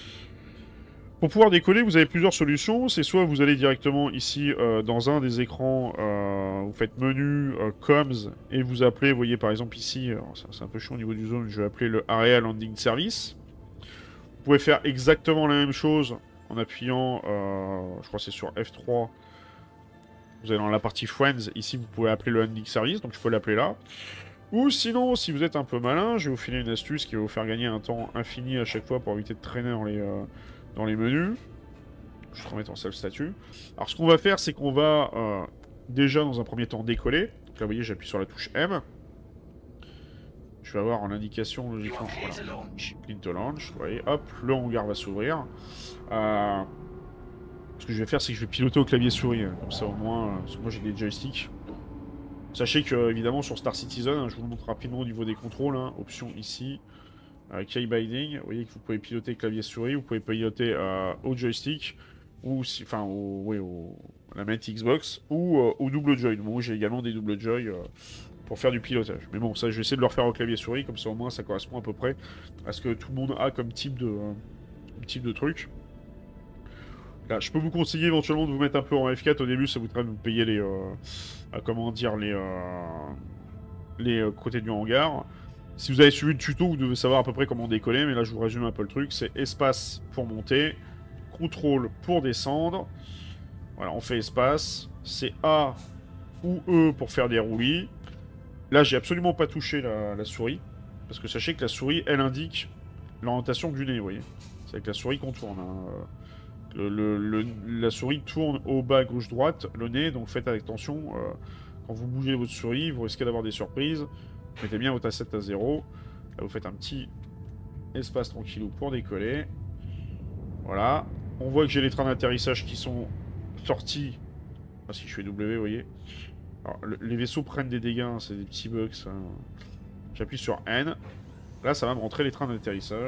Pour pouvoir décoller, vous avez plusieurs solutions. C'est soit vous allez directement ici, dans un des écrans, vous faites menu, comms, et vous appelez, vous voyez, par exemple, ici, c'est un peu chaud au niveau du zone, je vais appeler le Area Landing Service. Vous pouvez faire exactement la même chose en appuyant, je crois que c'est sur F3, vous allez dans la partie Friends, ici vous pouvez appeler le Landing Service, donc je peux l'appeler là. Ou sinon, si vous êtes un peu malin, je vais vous filer une astuce qui va vous faire gagner un temps infini à chaque fois pour éviter de traîner dans les menus. Je vais te remettre en self statut. Alors ce qu'on va faire, c'est qu'on va déjà dans un premier temps décoller. Donc là vous voyez, j'appuie sur la touche M. Je vais avoir en indication logiquement, voilà, Clean to Launch, vous voyez, hop, le hangar va s'ouvrir. Ce que je vais faire, c'est que je vais piloter au clavier souris, comme ça au moins, parce que moi j'ai des joysticks. Sachez que, évidemment, sur Star Citizen, je vous le montre rapidement au niveau des contrôles, option ici, key binding, vous voyez que vous pouvez piloter clavier souris, vous pouvez piloter au joystick, ou enfin, la manette Xbox, ou au double joy. Moi j'ai également des double joy pour faire du pilotage. Mais bon, ça, je vais essayer de le refaire au clavier souris, comme ça au moins ça correspond à peu près à ce que tout le monde a comme type de truc. Là, je peux vous conseiller éventuellement de vous mettre un peu en F4 au début, ça vous permet de vous payer comment dire, les côtés du hangar. Si vous avez suivi le tuto, vous devez savoir à peu près comment décoller, mais là je vous résume un peu le truc. C'est espace pour monter, contrôle pour descendre. Voilà, on fait espace. C'est A ou E pour faire des roulis. Là, j'ai absolument pas touché la souris, parce que sachez que la souris, elle indique l'orientation du nez, vous voyez. C'est avec la souris qu'on tourne. La souris tourne au bas, gauche, droite, le nez, donc faites attention. Quand vous bougez votre souris, vous risquez d'avoir des surprises. Mettez bien votre asset à 0. Là, vous faites un petit espace tranquillou pour décoller. Voilà. On voit que j'ai les trains d'atterrissage qui sont sortis. Ah, si je fais W, vous voyez. Alors, les vaisseaux prennent des dégâts, hein, c'est des petits bugs, ça. J'appuie sur N. Là, ça va me rentrer les trains d'atterrissage.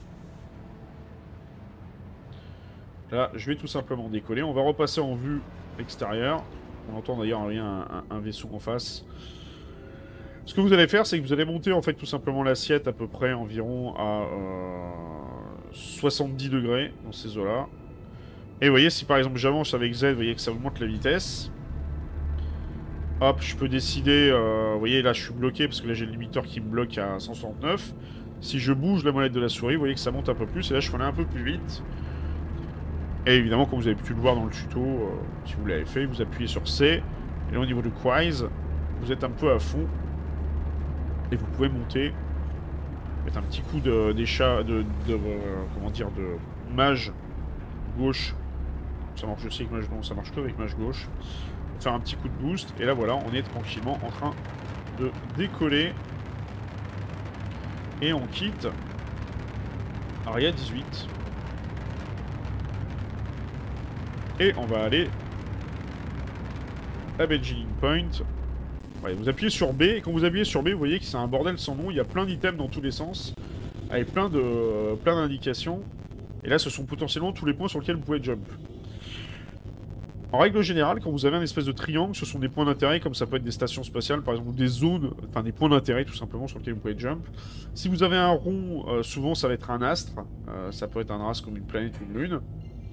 Là, je vais tout simplement décoller. On va repasser en vue extérieure. On entend d'ailleurs un vaisseau en face. Ce que vous allez faire, c'est que vous allez monter en fait tout simplement l'assiette à peu près environ à 70 degrés dans ces eaux-là. Et vous voyez, si par exemple j'avance avec Z, vous voyez que ça augmente la vitesse. Hop, je peux décider, vous voyez là je suis bloqué parce que là j'ai le limiteur qui me bloque à 169. Si je bouge la molette de la souris, vous voyez que ça monte un peu plus, et là je peux aller un peu plus vite. Et évidemment, comme vous avez pu le voir dans le tuto, si vous l'avez fait, vous appuyez sur C, et là au niveau de Quiz, vous êtes un peu à fond, et vous pouvez monter, mettre un petit coup comment dire, de mage gauche. Ça marche aussi avec mage, non, ça marche que avec mage gauche. Faire un petit coup de boost, et là voilà, on est tranquillement en train de décoller. Et on quitte Aria 18. Et on va aller à Benjamin Point. Ouais, vous appuyez sur B, et quand vous appuyez sur B, vous voyez que c'est un bordel sans nom. Il y a plein d'items dans tous les sens, avec plein d'indications. Et là, ce sont potentiellement tous les points sur lesquels vous pouvez jump. En règle générale, quand vous avez un espèce de triangle, ce sont des points d'intérêt, comme ça peut être des stations spatiales, par exemple, ou des zones, enfin des points d'intérêt tout simplement sur lesquels vous pouvez jump. Si vous avez un rond, souvent ça va être un astre, ça peut être un astre comme une planète ou une lune.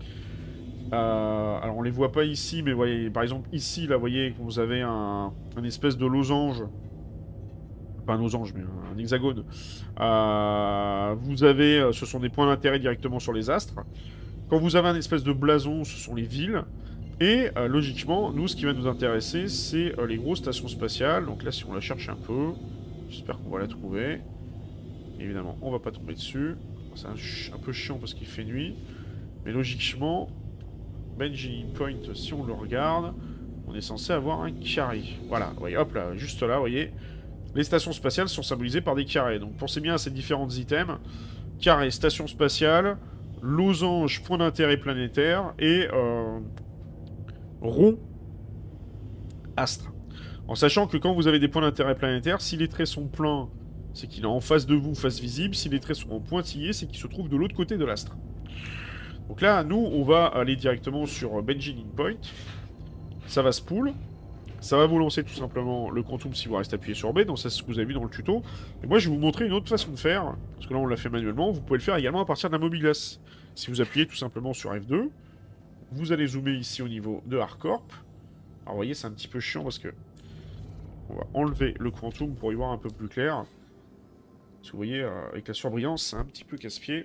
Alors on les voit pas ici, mais voyez, par exemple ici, là, vous voyez, vous avez un espèce de losange, pas un losange, mais un hexagone. Vous avez, ce sont des points d'intérêt directement sur les astres. Quand vous avez un espèce de blason, ce sont les villes. Et logiquement, nous, ce qui va nous intéresser, c'est les grosses stations spatiales. Donc là, si on la cherche un peu, j'espère qu'on va la trouver. Évidemment, on va pas tomber dessus. C'est un peu chiant parce qu'il fait nuit. Mais logiquement, Benjamin Point, si on le regarde, on est censé avoir un carré. Voilà, vous voyez, hop là, juste là, vous voyez. Les stations spatiales sont symbolisées par des carrés. Donc pensez bien à ces différents items. Carré, station spatiale, losange, point d'intérêt planétaire et... rond, astre. En sachant que quand vous avez des points d'intérêt planétaire, si les traits sont pleins, c'est qu'il est en face de vous, face visible. Si les traits sont en pointillés, c'est qu'il se trouve de l'autre côté de l'astre. Donc là, nous, on va aller directement sur Benjamin Point. Ça va spool. Ça va vous lancer tout simplement le quantum si vous restez appuyé sur B. Donc ça, c'est ce que vous avez vu dans le tuto. Et moi, je vais vous montrer une autre façon de faire. Parce que là, on l'a fait manuellement. Vous pouvez le faire également à partir d'un mobilas. Si vous appuyez tout simplement sur F2, vous allez zoomer ici au niveau de Hardcorp. Alors vous voyez, c'est un petit peu chiant parce que on va enlever le quantum pour y voir un peu plus clair. Parce que vous voyez, avec la surbrillance, c'est un petit peu casse-pied.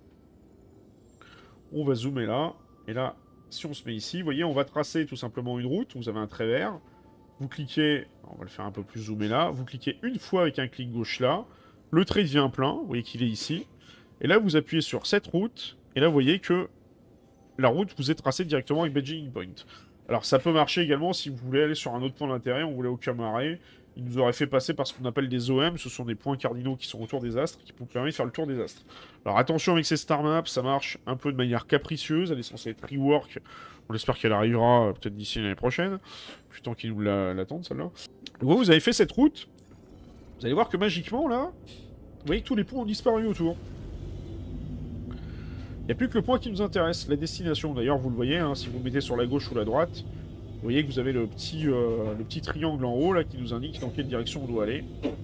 On va zoomer là. Et là, si on se met ici, vous voyez, on va tracer tout simplement une route. Vous avez un trait vert. Vous cliquez, on va le faire un peu plus zoomer là. Vous cliquez une fois avec un clic gauche là. Le trait devient plein. Vous voyez qu'il est ici. Et là, vous appuyez sur cette route. Et là, vous voyez que la route vous est tracée directement avec Benjamin Point. Alors ça peut marcher également si vous voulez aller sur un autre point d'intérêt, on voulait au Camaré, il nous aurait fait passer par ce qu'on appelle des OM, ce sont des points cardinaux qui sont autour des astres, qui vous permettent de faire le tour des astres. Alors attention avec ces star maps, ça marche un peu de manière capricieuse, elle est censée être rework, on espère qu'elle arrivera peut-être d'ici l'année prochaine, putain qu'ils nous l'attendent celle-là. Vous avez fait cette route, vous allez voir que magiquement là, vous voyez que tous les ponts ont disparu autour. Il n'y a plus que le point qui nous intéresse, la destination. D'ailleurs, vous le voyez, hein, si vous le mettez sur la gauche ou la droite, vous voyez que vous avez le petit triangle en haut là qui nous indique dans quelle direction on doit aller.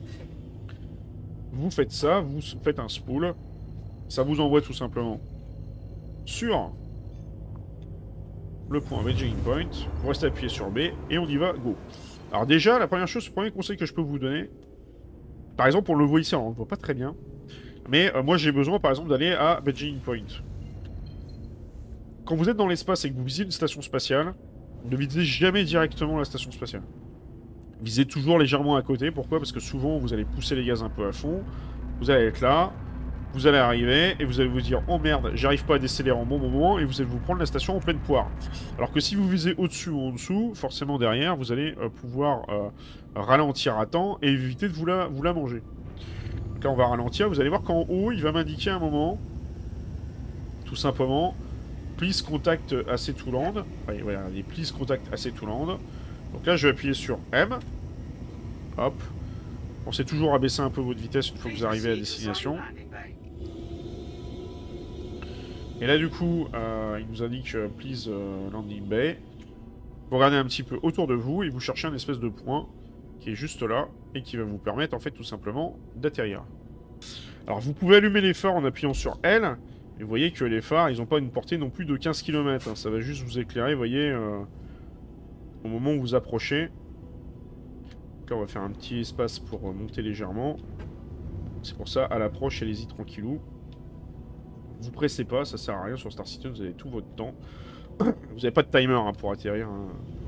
Vous faites ça, vous faites un spool, ça vous envoie tout simplement sur le point Benjamin Point, vous restez appuyé sur B et on y va, go. Alors déjà, la première chose, le premier conseil que je peux vous donner, par exemple, on le voit ici, alors on ne le voit pas très bien, mais moi j'ai besoin par exemple d'aller à Benjamin Point. Quand vous êtes dans l'espace et que vous visez une station spatiale, ne visez jamais directement la station spatiale. Visez toujours légèrement à côté. Pourquoi? Parce que souvent, vous allez pousser les gaz un peu à fond. Vous allez être là. Vous allez arriver et vous allez vous dire « Oh merde, j'arrive pas à décélérer en bon moment » et vous allez vous prendre la station en pleine poire. Alors que si vous visez au-dessus ou en dessous, forcément derrière, vous allez pouvoir ralentir à temps et éviter de vous la manger. Donc là, on va ralentir. Vous allez voir qu'en haut, il va m'indiquer un moment, tout simplement... Please contact AC to land. Ouais, voilà, les please contact AC to land. Donc là, je vais appuyer sur M. Hop. Pensez toujours à baisser un peu votre vitesse une fois que vous arrivez à destination. Et là, du coup, il nous indique please landing bay. Vous regardez un petit peu autour de vous et vous cherchez un espèce de point qui est juste là et qui va vous permettre, en fait, tout simplement d'atterrir. Alors, vous pouvez allumer les phares en appuyant sur L. Et vous voyez que les phares, ils n'ont pas une portée non plus de 15 km. Hein. Ça va juste vous éclairer, vous voyez, au moment où vous approchez. là, on va faire un petit espace pour monter légèrement. C'est pour ça, à l'approche, allez-y tranquillou. Vous pressez pas, ça sert à rien sur Star Citizen, vous avez tout votre temps. Vous n'avez pas de timer hein, pour atterrir. Hein.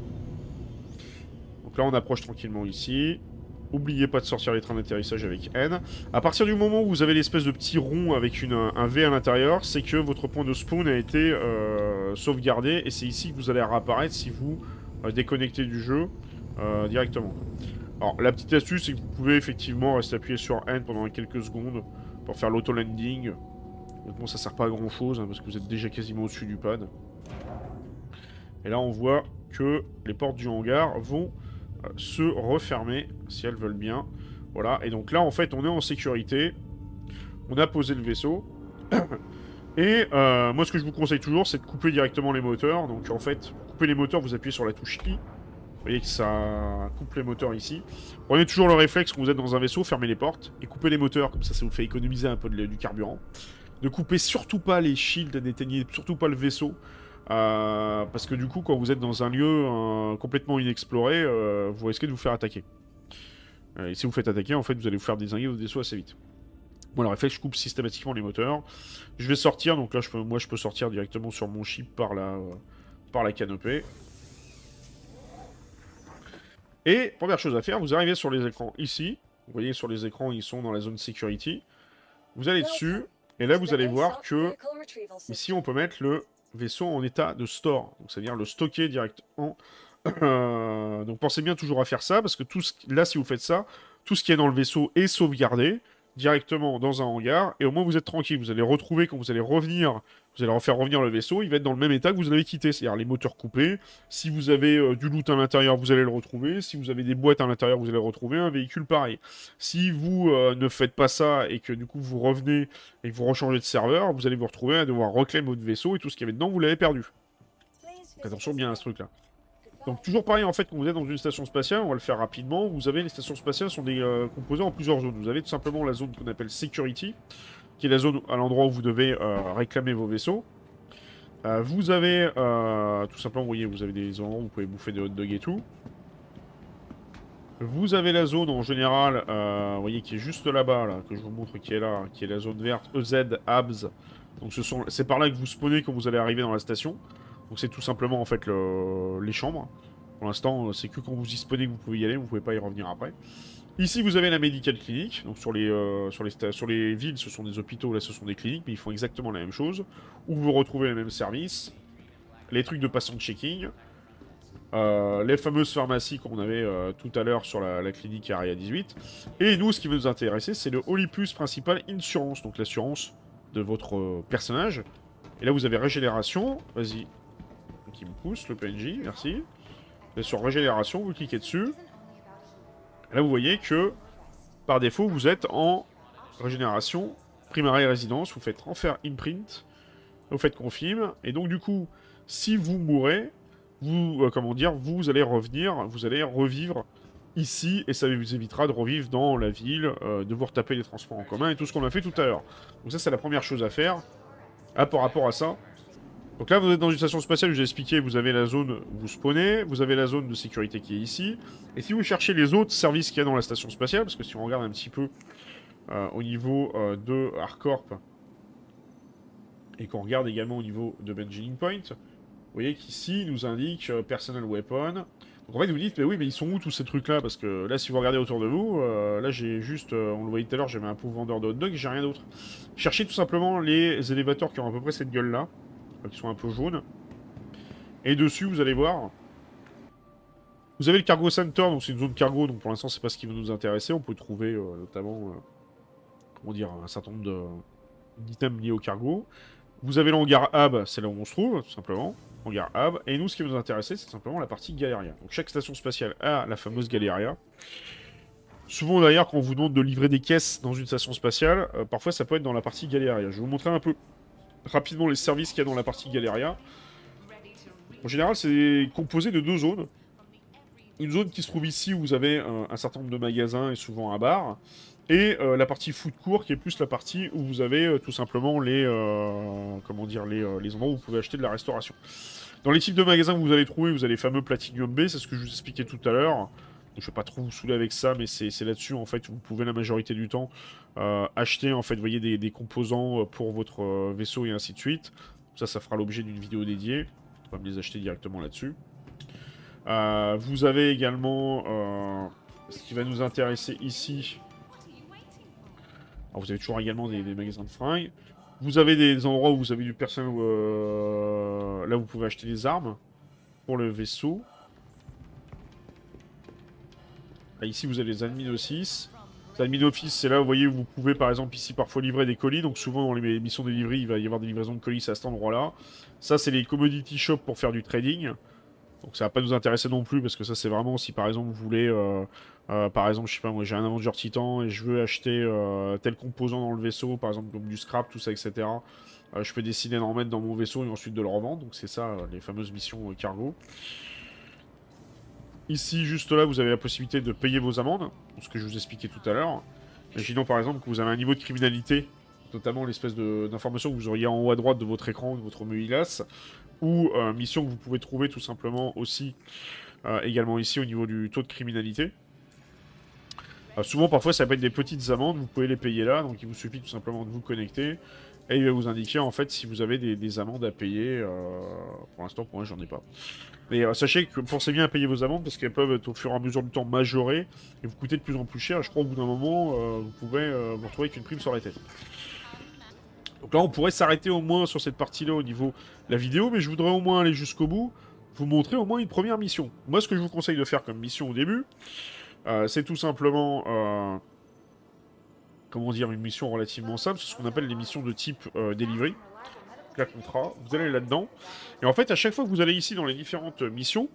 Donc là, on approche tranquillement ici. N'oubliez pas de sortir les trains d'atterrissage avec N. À partir du moment où vous avez l'espèce de petit rond avec un V à l'intérieur, c'est que votre point de spawn a été sauvegardé. Et c'est ici que vous allez réapparaître si vous déconnectez du jeu directement. Alors, la petite astuce, c'est que vous pouvez effectivement rester appuyé sur N pendant quelques secondes pour faire l'auto-landing. Bon, ça sert pas à grand chose, hein, parce que vous êtes déjà quasiment au-dessus du pad. Et là, on voit que les portes du hangar vont se refermer, si elles veulent bien. Voilà, et donc là, en fait, on est en sécurité. On a posé le vaisseau. Et moi, ce que je vous conseille toujours, c'est de couper directement les moteurs. Donc, en fait, pour couper les moteurs, vous appuyez sur la touche I. Vous voyez que ça coupe les moteurs ici. Prenez toujours le réflexe quand vous êtes dans un vaisseau, fermez les portes et coupez les moteurs, comme ça vous fait économiser un peu du carburant. Ne coupez surtout pas les shields, n'éteignez surtout pas le vaisseau. Parce que du coup, quand vous êtes dans un lieu complètement inexploré, vous risquez de vous faire attaquer. Et si vous faites attaquer, en fait, vous allez vous faire dézinguer votre vaisseau assez vite. Bon, le réflexe, je coupe systématiquement les moteurs. Je vais sortir, donc là, moi, je peux sortir directement sur mon ship par la canopée. Et, première chose à faire, vous arrivez sur les écrans ici. Vous voyez, sur les écrans, ils sont dans la zone security. Vous allez dessus, et là, vous allez voir que ici, on peut mettre le vaisseau en état de store. Donc, c'est-à-dire le stocker directement. Donc, pensez bien toujours à faire ça, parce que là, si vous faites ça, tout ce qui est dans le vaisseau est sauvegardé directement dans un hangar, et au moins, vous êtes tranquille. Vous allez retrouver, quand vous allez revenir, vous allez refaire revenir le vaisseau, il va être dans le même état que vous l'avez quitté, c'est-à-dire les moteurs coupés. Si vous avez du loot à l'intérieur, vous allez le retrouver. Si vous avez des boîtes à l'intérieur, vous allez le retrouver. Un véhicule pareil. Si vous ne faites pas ça et que du coup vous revenez et que vous rechangez de serveur, vous allez vous retrouver à devoir reclaim votre vaisseau et tout ce qu'il y avait dedans, vous l'avez perdu. Donc, attention bien à ce truc-là. Donc toujours pareil en fait, quand vous êtes dans une station spatiale, on va le faire rapidement, vous avez les stations spatiales sont composées en plusieurs zones. Vous avez tout simplement la zone qu'on appelle Security, qui est la zone à l'endroit où vous devez réclamer vos vaisseaux. Vous avez tout simplement, vous voyez, vous avez des endroits où vous pouvez bouffer des hot dogs et tout. Vous avez la zone en général, vous voyez, qui est juste là-bas, là, que je vous montre qui est là, qui est la zone verte EZ, ABS. Donc c'est par là que vous spawnez quand vous allez arriver dans la station. Donc c'est tout simplement en fait les chambres. Pour l'instant, c'est que quand vous y spawnez que vous pouvez y aller, vous pouvez pas y revenir après. Ici, vous avez la Medical Clinic. Donc sur les villes, ce sont des hôpitaux, là ce sont des cliniques, mais ils font exactement la même chose. Où vous retrouvez les mêmes services, les trucs de patient checking, les fameuses pharmacies qu'on avait tout à l'heure sur la clinique Area 18. Et nous, ce qui va nous intéresser, c'est le Holipus Principal Insurance, donc l'assurance de votre personnage. Et là, vous avez régénération. Vas-y. Qui me pousse, le PNJ, merci. Et sur régénération, vous cliquez dessus. Et là, vous voyez que, par défaut, vous êtes en régénération, primary résidence, vous faites refaire imprint, vous faites confirm, et donc du coup, si vous mourrez, vous, vous allez revenir, vous allez revivre ici, et ça vous évitera de revivre dans la ville, de vous retaper les transports en commun, et tout ce qu'on a fait tout à l'heure. Donc ça, c'est la première chose à faire. Par rapport à ça, donc là vous êtes dans une station spatiale, je vous ai expliqué, vous avez la zone où vous spawnez, vous avez la zone de sécurité qui est ici, et si vous cherchez les autres services qu'il y a dans la station spatiale, parce que si on regarde un petit peu au niveau de Harcorp, et qu'on regarde également au niveau de Benjamin Point, vous voyez qu'ici il nous indique Personal Weapon. Donc en fait vous dites, mais oui, mais ils sont où tous ces trucs là? Parce que là si vous regardez autour de vous, là j'ai juste, on le voyait tout à l'heure, j'avais un pauvre vendeur de hot dog, j'ai rien d'autre. Cherchez tout simplement les élévateurs qui ont à peu près cette gueule là, qui sont un peu jaunes. Et dessus vous allez voir, vous avez le Cargo Center, donc c'est une zone cargo, donc pour l'instant c'est pas ce qui va nous intéresser, on peut trouver notamment, comment dire, un certain nombre d'items liés au cargo. Vous avez le hangar hub, c'est là où on se trouve, tout simplement. Hangar hub. Et nous, ce qui va nous intéresser, c'est simplement la partie Galeria. Donc chaque station spatiale a la fameuse Galeria. Souvent d'ailleurs, quand on vous demande de livrer des caisses dans une station spatiale, parfois ça peut être dans la partie Galeria. Je vais vous montrer un peu rapidement les services qu'il y a dans la partie Galeria. En général, c'est composé de deux zones. Une zone qui se trouve ici où vous avez un certain nombre de magasins et souvent un bar. Et la partie food court qui est plus la partie où vous avez tout simplement les endroits où vous pouvez acheter de la restauration. Dans les types de magasins que vous allez trouver, vous avez les fameux Platinum B, c'est ce que je vous expliquais tout à l'heure. Je vais pas trop vous saouler avec ça, mais c'est là-dessus, en fait, vous pouvez la majorité du temps acheter, en fait, vous voyez, des composants pour votre vaisseau et ainsi de suite. Ça fera l'objet d'une vidéo dédiée. On va me les acheter directement là-dessus. Vous avez également ce qui va nous intéresser ici. Alors, vous avez toujours également des magasins de fringues. Vous avez des endroits où vous avez du personnel où, là vous pouvez acheter des armes pour le vaisseau. Là, ici vous avez les admin office. Les admin office, c'est là vous voyez où vous pouvez par exemple ici parfois livrer des colis. Donc souvent dans les missions de livrer il va y avoir des livraisons de colis à cet endroit-là. Ça c'est les commodity shops pour faire du trading. Donc ça va pas nous intéresser non plus parce que ça c'est vraiment si par exemple vous voulez, par exemple je sais pas moi j'ai un Avenger Titan et je veux acheter tel composant dans le vaisseau, par exemple comme du scrap, tout ça etc. Je peux décider d'en mettre dans mon vaisseau et ensuite de le revendre, donc c'est ça les fameuses missions cargo. Ici juste là vous avez la possibilité de payer vos amendes, ce que je vous expliquais tout à l'heure. Imaginons par exemple que vous avez un niveau de criminalité, notamment l'espèce d'information que vous auriez en haut à droite de votre écran, de votre menu ILAS, ou mission que vous pouvez trouver tout simplement aussi également ici au niveau du taux de criminalité. Souvent parfois ça peut être des petites amendes, vous pouvez les payer là, donc il vous suffit tout simplement de vous connecter et il va vous indiquer en fait si vous avez des amendes à payer. Pour l'instant pour moi j'en ai pas. Mais sachez que pensez bien à payer vos amendes parce qu'elles peuvent être au fur et à mesure du temps majorées et vous coûter de plus en plus cher. Je crois au bout d'un moment vous pouvez vous retrouver avec une prime sur la tête. Donc là, on pourrait s'arrêter au moins sur cette partie-là au niveau de la vidéo, mais je voudrais au moins aller jusqu'au bout, vous montrer au moins une première mission. Moi, ce que je vous conseille de faire comme mission au début, c'est tout simplement, comment dire, une mission relativement simple, c'est ce qu'on appelle les missions de type delivery. La contrat, vous allez là-dedans, et en fait, à chaque fois que vous allez ici dans les différentes missions,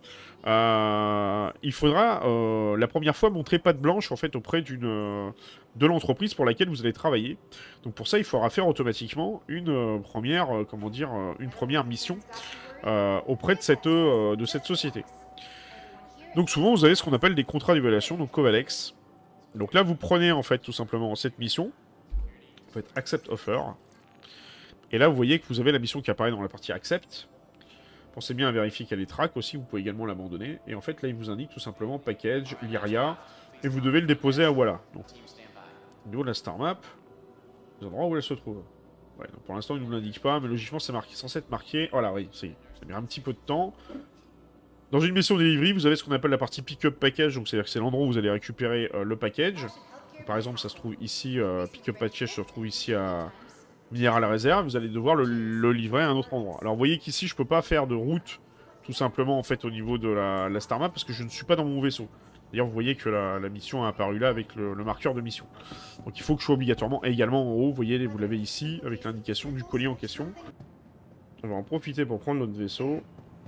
il faudra la première fois montrer patte blanche en fait auprès de l'entreprise pour laquelle vous allez travailler. Donc pour ça, il faudra faire automatiquement une première, comment dire, une première mission auprès de cette société. Donc souvent, vous avez ce qu'on appelle des contrats d'évaluation, donc Covalex. Donc là, vous prenez en fait tout simplement cette mission, vous faites Accept Offer. Et là, vous voyez que vous avez la mission qui apparaît dans la partie Accept. Pensez bien à vérifier qu'elle est track aussi, vous pouvez également l'abandonner. Et en fait, là, il vous indique tout simplement Package, Lyria, et vous devez le déposer à Walla. Donc, au niveau de la star map, les endroits où elle se trouve. Ouais, donc pour l'instant, il ne nous l'indique pas, mais logiquement, c'est censé être marqué. Voilà, oui, ça met un petit peu de temps. Dans une mission delivery, vous avez ce qu'on appelle la partie Pick-up Package, donc c'est-à-dire que c'est l'endroit où vous allez récupérer le package. Donc, par exemple, ça se trouve ici, Pick-up Package se retrouve ici à Minéral Réserve, vous allez devoir le livrer à un autre endroit. Alors vous voyez qu'ici je peux pas faire de route tout simplement en fait au niveau de la star map parce que je ne suis pas dans mon vaisseau. D'ailleurs vous voyez que la mission a apparu là avec le marqueur de mission. Donc il faut que je sois obligatoirement et également en haut, vous voyez, vous l'avez ici avec l'indication du colis en question. On va en profiter pour prendre notre vaisseau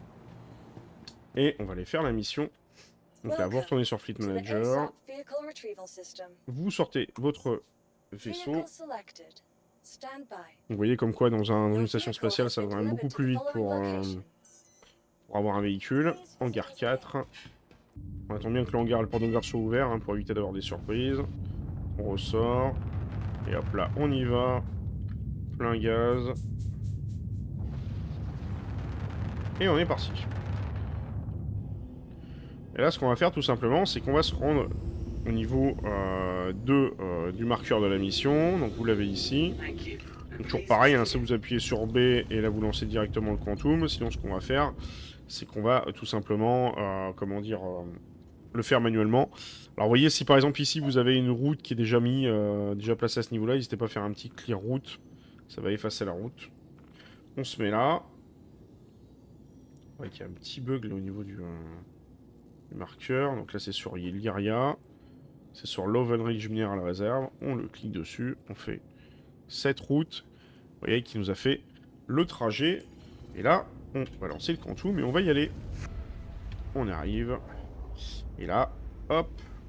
et on va aller faire la mission. Donc là, vous retournez sur Fleet Manager, vous sortez votre vaisseau. Vous voyez comme quoi dans une station spatiale ça va quand même beaucoup plus vite pour avoir un véhicule. Hangar 4. On attend bien que le hangar et le port d'hangar soient ouverts hein, pour éviter d'avoir des surprises. On ressort. Et hop là, on y va. Plein gaz. Et on est parti. Et là ce qu'on va faire tout simplement c'est qu'on va se rendre au niveau du marqueur de la mission. Donc vous l'avez ici. Donc, toujours pareil, hein, ça vous appuyez sur B et là vous lancez directement le quantum. Sinon ce qu'on va faire, c'est qu'on va tout simplement, comment dire, le faire manuellement. Alors vous voyez, si par exemple ici vous avez une route qui est déjà déjà placée à ce niveau-là, n'hésitez pas à faire un petit clear route. Ça va effacer la route. On se met là. Ouais, il y a un petit bug là au niveau du marqueur. Donc là c'est sur Lyria. C'est sur Lovenridge Mineral Réserve. On le clique dessus. On fait cette route. Vous voyez qui nous a fait le trajet. Et là, on va lancer le quantum et on va y aller. On arrive. Et là, hop.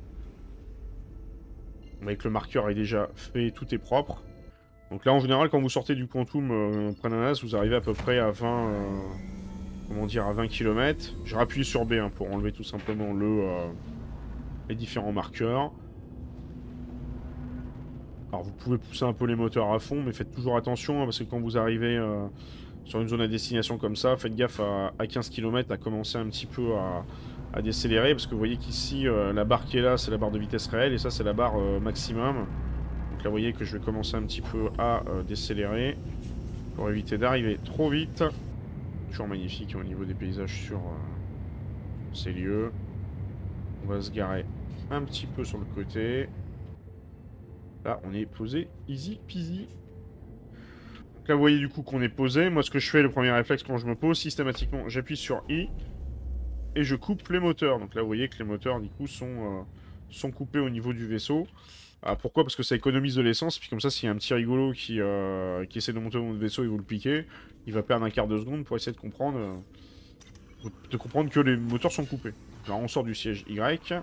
Vous voyez que le marqueur est déjà fait, tout est propre. Donc là, en général, quand vous sortez du quantum Prenanas, vous arrivez à peu près à 20... comment dire, à 20 km. J'ai appuyé sur B hein, pour enlever tout simplement les différents marqueurs. Alors vous pouvez pousser un peu les moteurs à fond, mais faites toujours attention, hein, parce que quand vous arrivez sur une zone à destination comme ça, faites gaffe à 15 km à commencer un petit peu à décélérer, parce que vous voyez qu'ici, la barre qui est là, c'est la barre de vitesse réelle, et ça, c'est la barre maximum. Donc là, vous voyez que je vais commencer un petit peu à décélérer, pour éviter d'arriver trop vite. Toujours magnifique au niveau des paysages sur ces lieux. On va se garer un petit peu sur le côté. Là, on est posé easy peasy. Donc là, vous voyez du coup qu'on est posé. Moi, ce que je fais, le premier réflexe quand je me pose, systématiquement, j'appuie sur I et je coupe les moteurs. Donc là, vous voyez que les moteurs, du coup, sont coupés au niveau du vaisseau. Ah, pourquoi? Parce que ça économise de l'essence. Puis comme ça, s'il y a un petit rigolo qui essaie de monter dans votre vaisseau et vous le piquez, il va perdre un quart de seconde pour essayer de comprendre que les moteurs sont coupés. Alors, on sort du siège Y.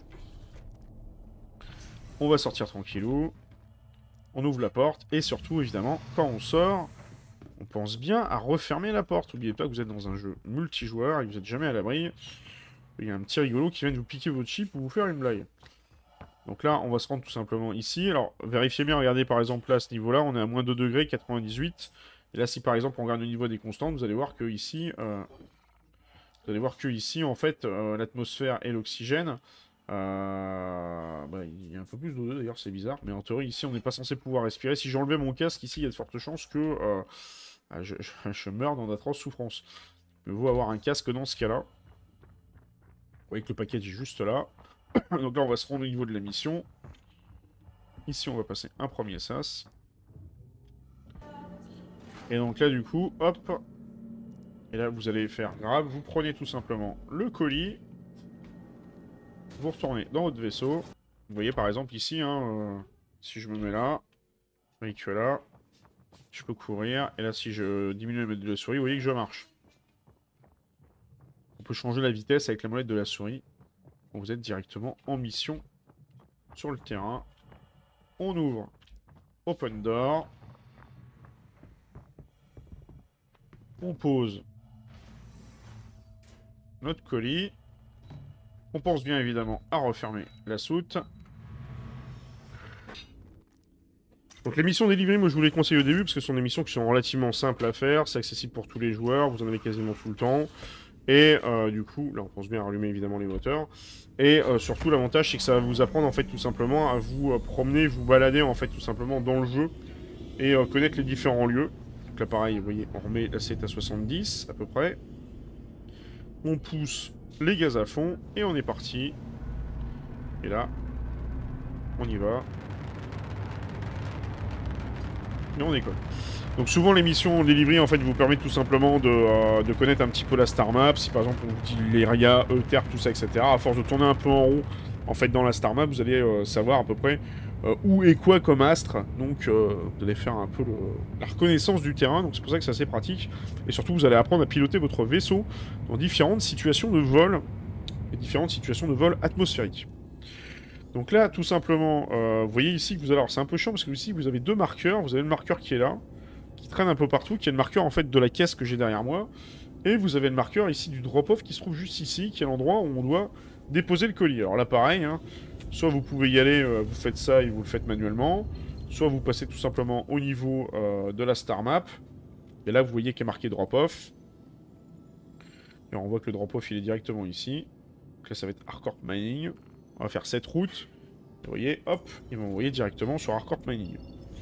On va sortir tranquillou. On ouvre la porte. Et surtout, évidemment, quand on sort, on pense bien à refermer la porte. N'oubliez pas que vous êtes dans un jeu multijoueur et que vous n'êtes jamais à l'abri. Il y a un petit rigolo qui vient de vous piquer votre chip ou vous faire une blague. Donc là, on va se rendre tout simplement ici. Alors, vérifiez bien, regardez par exemple là, à ce niveau-là, on est à moins 2 degrés, 98. Et là, si par exemple on regarde le niveau des constantes, vous allez voir que ici, en fait, l'atmosphère et l'oxygène, il y a un peu plus d'O2 d'ailleurs, c'est bizarre. Mais en théorie, ici, on n'est pas censé pouvoir respirer. Si j'enlevais mon casque, ici, il y a de fortes chances que je meure dans d'atroces souffrances. Il vaut avoir un casque dans ce cas-là. Vous voyez que le paquet est juste là. Donc là, on va se rendre au niveau de la mission. Ici, on va passer un premier sas. Et donc là, du coup, hop. Et là, vous allez faire grave. Vous prenez tout simplement le colis. Vous retournez dans votre vaisseau. Vous voyez, par exemple, ici, hein, si je me mets là, vous voyez que là, je peux courir. Et là, si je diminue la molette de la souris, vous voyez que je marche. On peut changer la vitesse avec la molette de la souris. Vous êtes directement en mission sur le terrain. On ouvre Open Door. On pose notre colis. On pense bien évidemment à refermer la soute. Donc les missions délivrées, moi je vous les conseille au début parce que ce sont des missions qui sont relativement simples à faire. C'est accessible pour tous les joueurs, vous en avez quasiment tout le temps. Et du coup, là on pense bien à rallumer évidemment les moteurs. Et surtout l'avantage c'est que ça va vous apprendre en fait tout simplement à vous promener, vous balader en fait tout simplement dans le jeu. Et connaître les différents lieux. Donc là pareil, vous voyez, on remet la 7 à 70 à peu près. On pousse les gaz à fond et on est parti. Et là, on y va. Et on décolle. Donc souvent les missions délivrées en fait vous permettent tout simplement de connaître un petit peu la star map. Si par exemple on vous dit l'Eria, Euterpe, tout ça, etc. À force de tourner un peu en rond en fait dans la star map, vous allez savoir à peu près où est quoi comme astre. Donc vous allez faire un peu la reconnaissance du terrain. Donc c'est pour ça que c'est assez pratique. Et surtout vous allez apprendre à piloter votre vaisseau dans différentes situations de vol. Et différentes situations de vol atmosphériques. Donc là, tout simplement, vous voyez ici que vous allez... Alors c'est un peu chiant parce que ici vous avez deux marqueurs. Vous avez le marqueur qui est là, qui traîne un peu partout, qui est le marqueur en fait de la caisse que j'ai derrière moi. Et vous avez le marqueur ici du drop-off qui se trouve juste ici, qui est l'endroit où on doit déposer le colis. Alors là pareil, hein, soit vous pouvez y aller, vous faites ça et vous le faites manuellement, soit vous passez tout simplement au niveau de la star map. Et là vous voyez qu'il est marqué drop-off. Et on voit que le drop-off il est directement ici. Donc là ça va être Harcourt Mining. On va faire cette route. Vous voyez, hop, ils vont envoyer directement sur Harcourt Mining.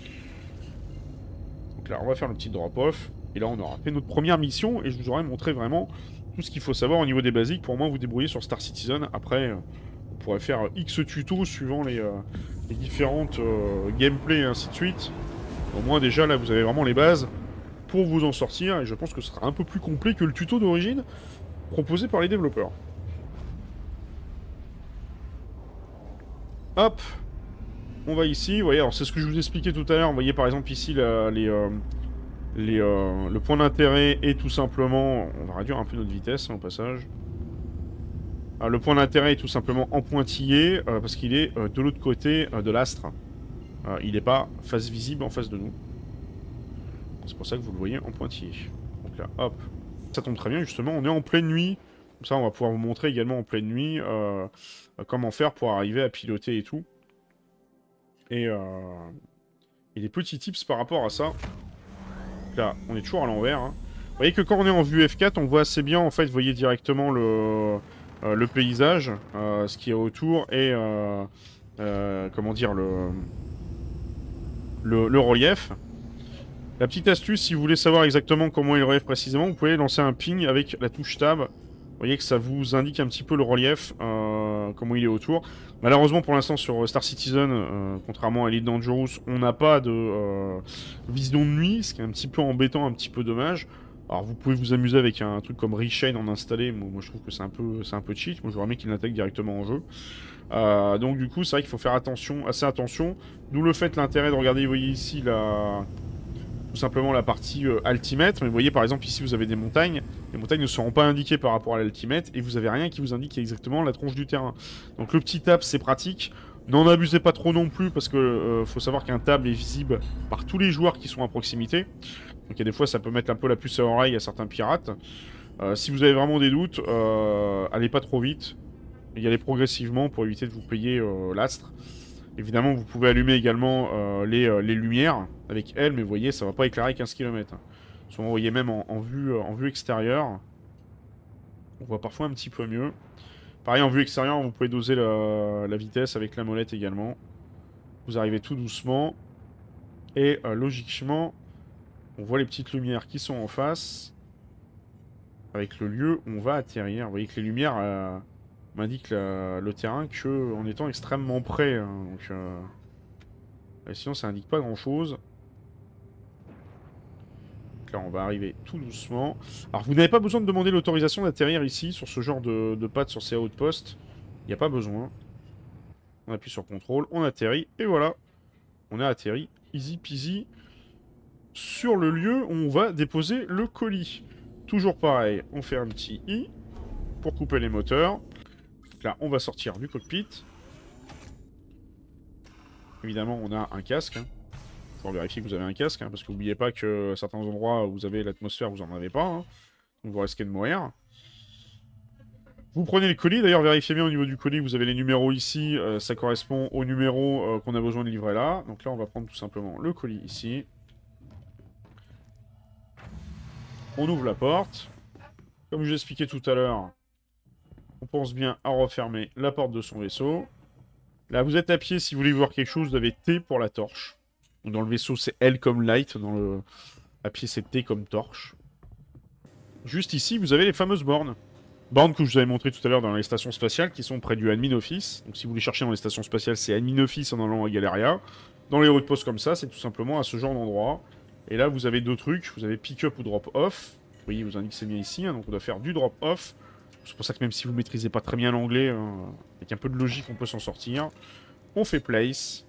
Donc là, on va faire le petit drop-off. Et là, on aura fait notre première mission. Et je vous aurai montré vraiment tout ce qu'il faut savoir au niveau des basiques pour au moins vous débrouiller sur Star Citizen. Après, on pourrait faire X tutos suivant les différentes gameplays et ainsi de suite. Au moins, déjà, là, vous avez vraiment les bases pour vous en sortir. Et je pense que ce sera un peu plus complet que le tuto d'origine proposé par les développeurs. Hop, on va ici, vous voyez, alors c'est ce que je vous expliquais tout à l'heure, vous voyez par exemple ici le point d'intérêt est tout simplement, on va réduire un peu notre vitesse hein, au passage. Le point d'intérêt est tout simplement en pointillé parce qu'il est de l'autre côté de l'astre. Il n'est pas face visible en face de nous. C'est pour ça que vous le voyez en pointillé. Donc là, hop, ça tombe très bien justement, on est en pleine nuit. Comme ça, on va pouvoir vous montrer également en pleine nuit comment faire pour arriver à piloter et tout. Et des petits tips par rapport à ça. Là, on est toujours à l'envers. Hein. Vous voyez que quand on est en vue F4, on voit assez bien, en fait, vous voyez directement le paysage, ce qui est autour, et comment dire, le relief. La petite astuce, si vous voulez savoir exactement comment est le relief précisément, vous pouvez lancer un ping avec la touche tab. Vous voyez que ça vous indique un petit peu le relief, comment il est autour. Malheureusement, pour l'instant, sur Star Citizen, contrairement à Elite Dangerous, on n'a pas de vision de nuit, ce qui est un petit peu embêtant, un petit peu dommage. Alors, vous pouvez vous amuser avec un truc comme Reshade en installer. Moi, je trouve que c'est un peu cheat. Moi, j'aurais aimé qu'il l'intègre directement en jeu. Donc, du coup, c'est vrai qu'il faut faire attention, assez attention. D'où le fait, l'intérêt de regarder, vous voyez ici, tout simplement la partie altimètre. Mais vous voyez par exemple ici vous avez des montagnes. Les montagnes ne seront pas indiquées par rapport à l'altimètre et vous avez rien qui vous indique exactement la tronche du terrain. Donc le petit tab c'est pratique. N'en abusez pas trop non plus parce que faut savoir qu'un tab est visible par tous les joueurs qui sont à proximité. Donc il y a des fois ça peut mettre un peu la puce à l'oreille à certains pirates. Si vous avez vraiment des doutes, allez pas trop vite. Y allez progressivement pour éviter de vous payer l'astre. Évidemment, vous pouvez allumer également les lumières avec elles, mais vous voyez, ça va pas éclairer 15 km. Souvent, vous voyez même en vue extérieure, on voit parfois un petit peu mieux. Pareil, en vue extérieure, vous pouvez doser la vitesse avec la molette également. Vous arrivez tout doucement. Et logiquement, on voit les petites lumières qui sont en face. Avec le lieu où on va atterrir. Vous voyez que les lumières m'indiquent le terrain en étant extrêmement près. Hein, donc, sinon, ça indique pas grand-chose. Là, on va arriver tout doucement. Alors, vous n'avez pas besoin de demander l'autorisation d'atterrir ici, sur ce genre de pattes, sur ces outposts. Il n'y a pas besoin. On appuie sur contrôle, on atterrit, et voilà. On a atterri, easy peasy, sur le lieu où on va déposer le colis. Toujours pareil, on fait un petit I pour couper les moteurs. Là, on va sortir du cockpit. Évidemment, on a un casque. Hein. Faut vérifier que vous avez un casque, hein, parce que n'oubliez pas que à certains endroits où vous avez l'atmosphère, vous n'en avez pas. Hein. Donc vous risquez de mourir. Vous prenez le colis, d'ailleurs vérifiez bien au niveau du colis, vous avez les numéros ici, ça correspond au numéro qu'on a besoin de livrer là. Donc là on va prendre tout simplement le colis ici. On ouvre la porte. Comme je vous expliqué tout à l'heure, on pense bien à refermer la porte de son vaisseau. Là vous êtes à pied, si vous voulez voir quelque chose, vous avez T pour la torche. Donc, dans le vaisseau c'est L comme light, à pied c'est T comme torche. Juste ici vous avez les fameuses bornes. Bornes que je vous avais montré tout à l'heure dans les stations spatiales qui sont près du Admin Office. Donc si vous les cherchez dans les stations spatiales, c'est Admin Office en allant à Galeria. Dans les outposts comme ça, c'est tout simplement à ce genre d'endroit. Et là, vous avez deux trucs. Vous avez pick-up ou drop-off. Vous voyez, vous indique que c'est bien ici. Hein, donc on doit faire du drop-off. C'est pour ça que même si vous maîtrisez pas très bien l'anglais, avec un peu de logique, on peut s'en sortir. On fait place.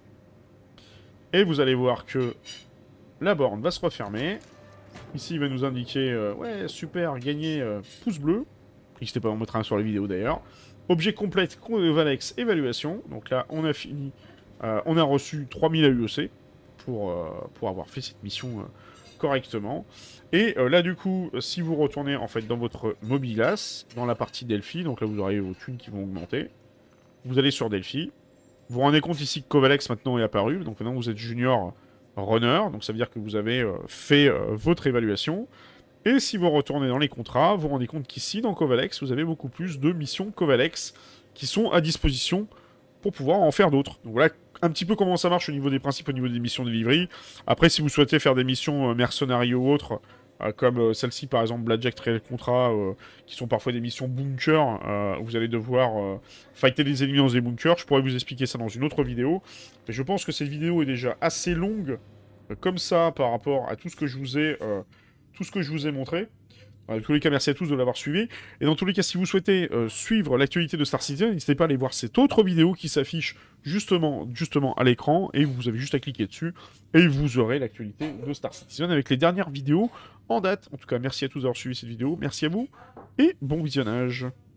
Et vous allez voir que la borne va se refermer. Ici, il va nous indiquer, ouais, super, gagné, pouce bleu. N'hésitez pas à en mettre un sur la vidéo d'ailleurs. Objet complète, Covalex, évaluation. Donc là, on a fini. On a reçu 3000 AUEC pour avoir fait cette mission correctement. Et là, du coup, si vous retournez en fait dans votre mobilas, dans la partie Delphi, donc là, vous aurez vos thunes qui vont augmenter. Vous allez sur Delphi. Vous vous rendez compte ici que Covalex maintenant est apparu. Donc maintenant, vous êtes junior runner. Donc ça veut dire que vous avez fait votre évaluation. Et si vous retournez dans les contrats, vous vous rendez compte qu'ici, dans Covalex, vous avez beaucoup plus de missions Covalex qui sont à disposition pour pouvoir en faire d'autres. Donc voilà un petit peu comment ça marche au niveau des principes, au niveau des missions de livrerie. Après, si vous souhaitez faire des missions mercenaries ou autres, comme celle-ci par exemple, Blackjack Trail Contrat, qui sont parfois des missions bunker, où vous allez devoir fighter les ennemis dans des bunkers, je pourrais vous expliquer ça dans une autre vidéo. Mais je pense que cette vidéo est déjà assez longue, comme ça, par rapport à tout ce que je vous ai montré. Dans tous les cas, merci à tous de l'avoir suivi. Et dans tous les cas, si vous souhaitez suivre l'actualité de Star Citizen, n'hésitez pas à aller voir cette autre vidéo qui s'affiche justement à l'écran. Et vous avez juste à cliquer dessus. Et vous aurez l'actualité de Star Citizen avec les dernières vidéos en date. En tout cas, merci à tous d'avoir suivi cette vidéo. Merci à vous. Et bon visionnage.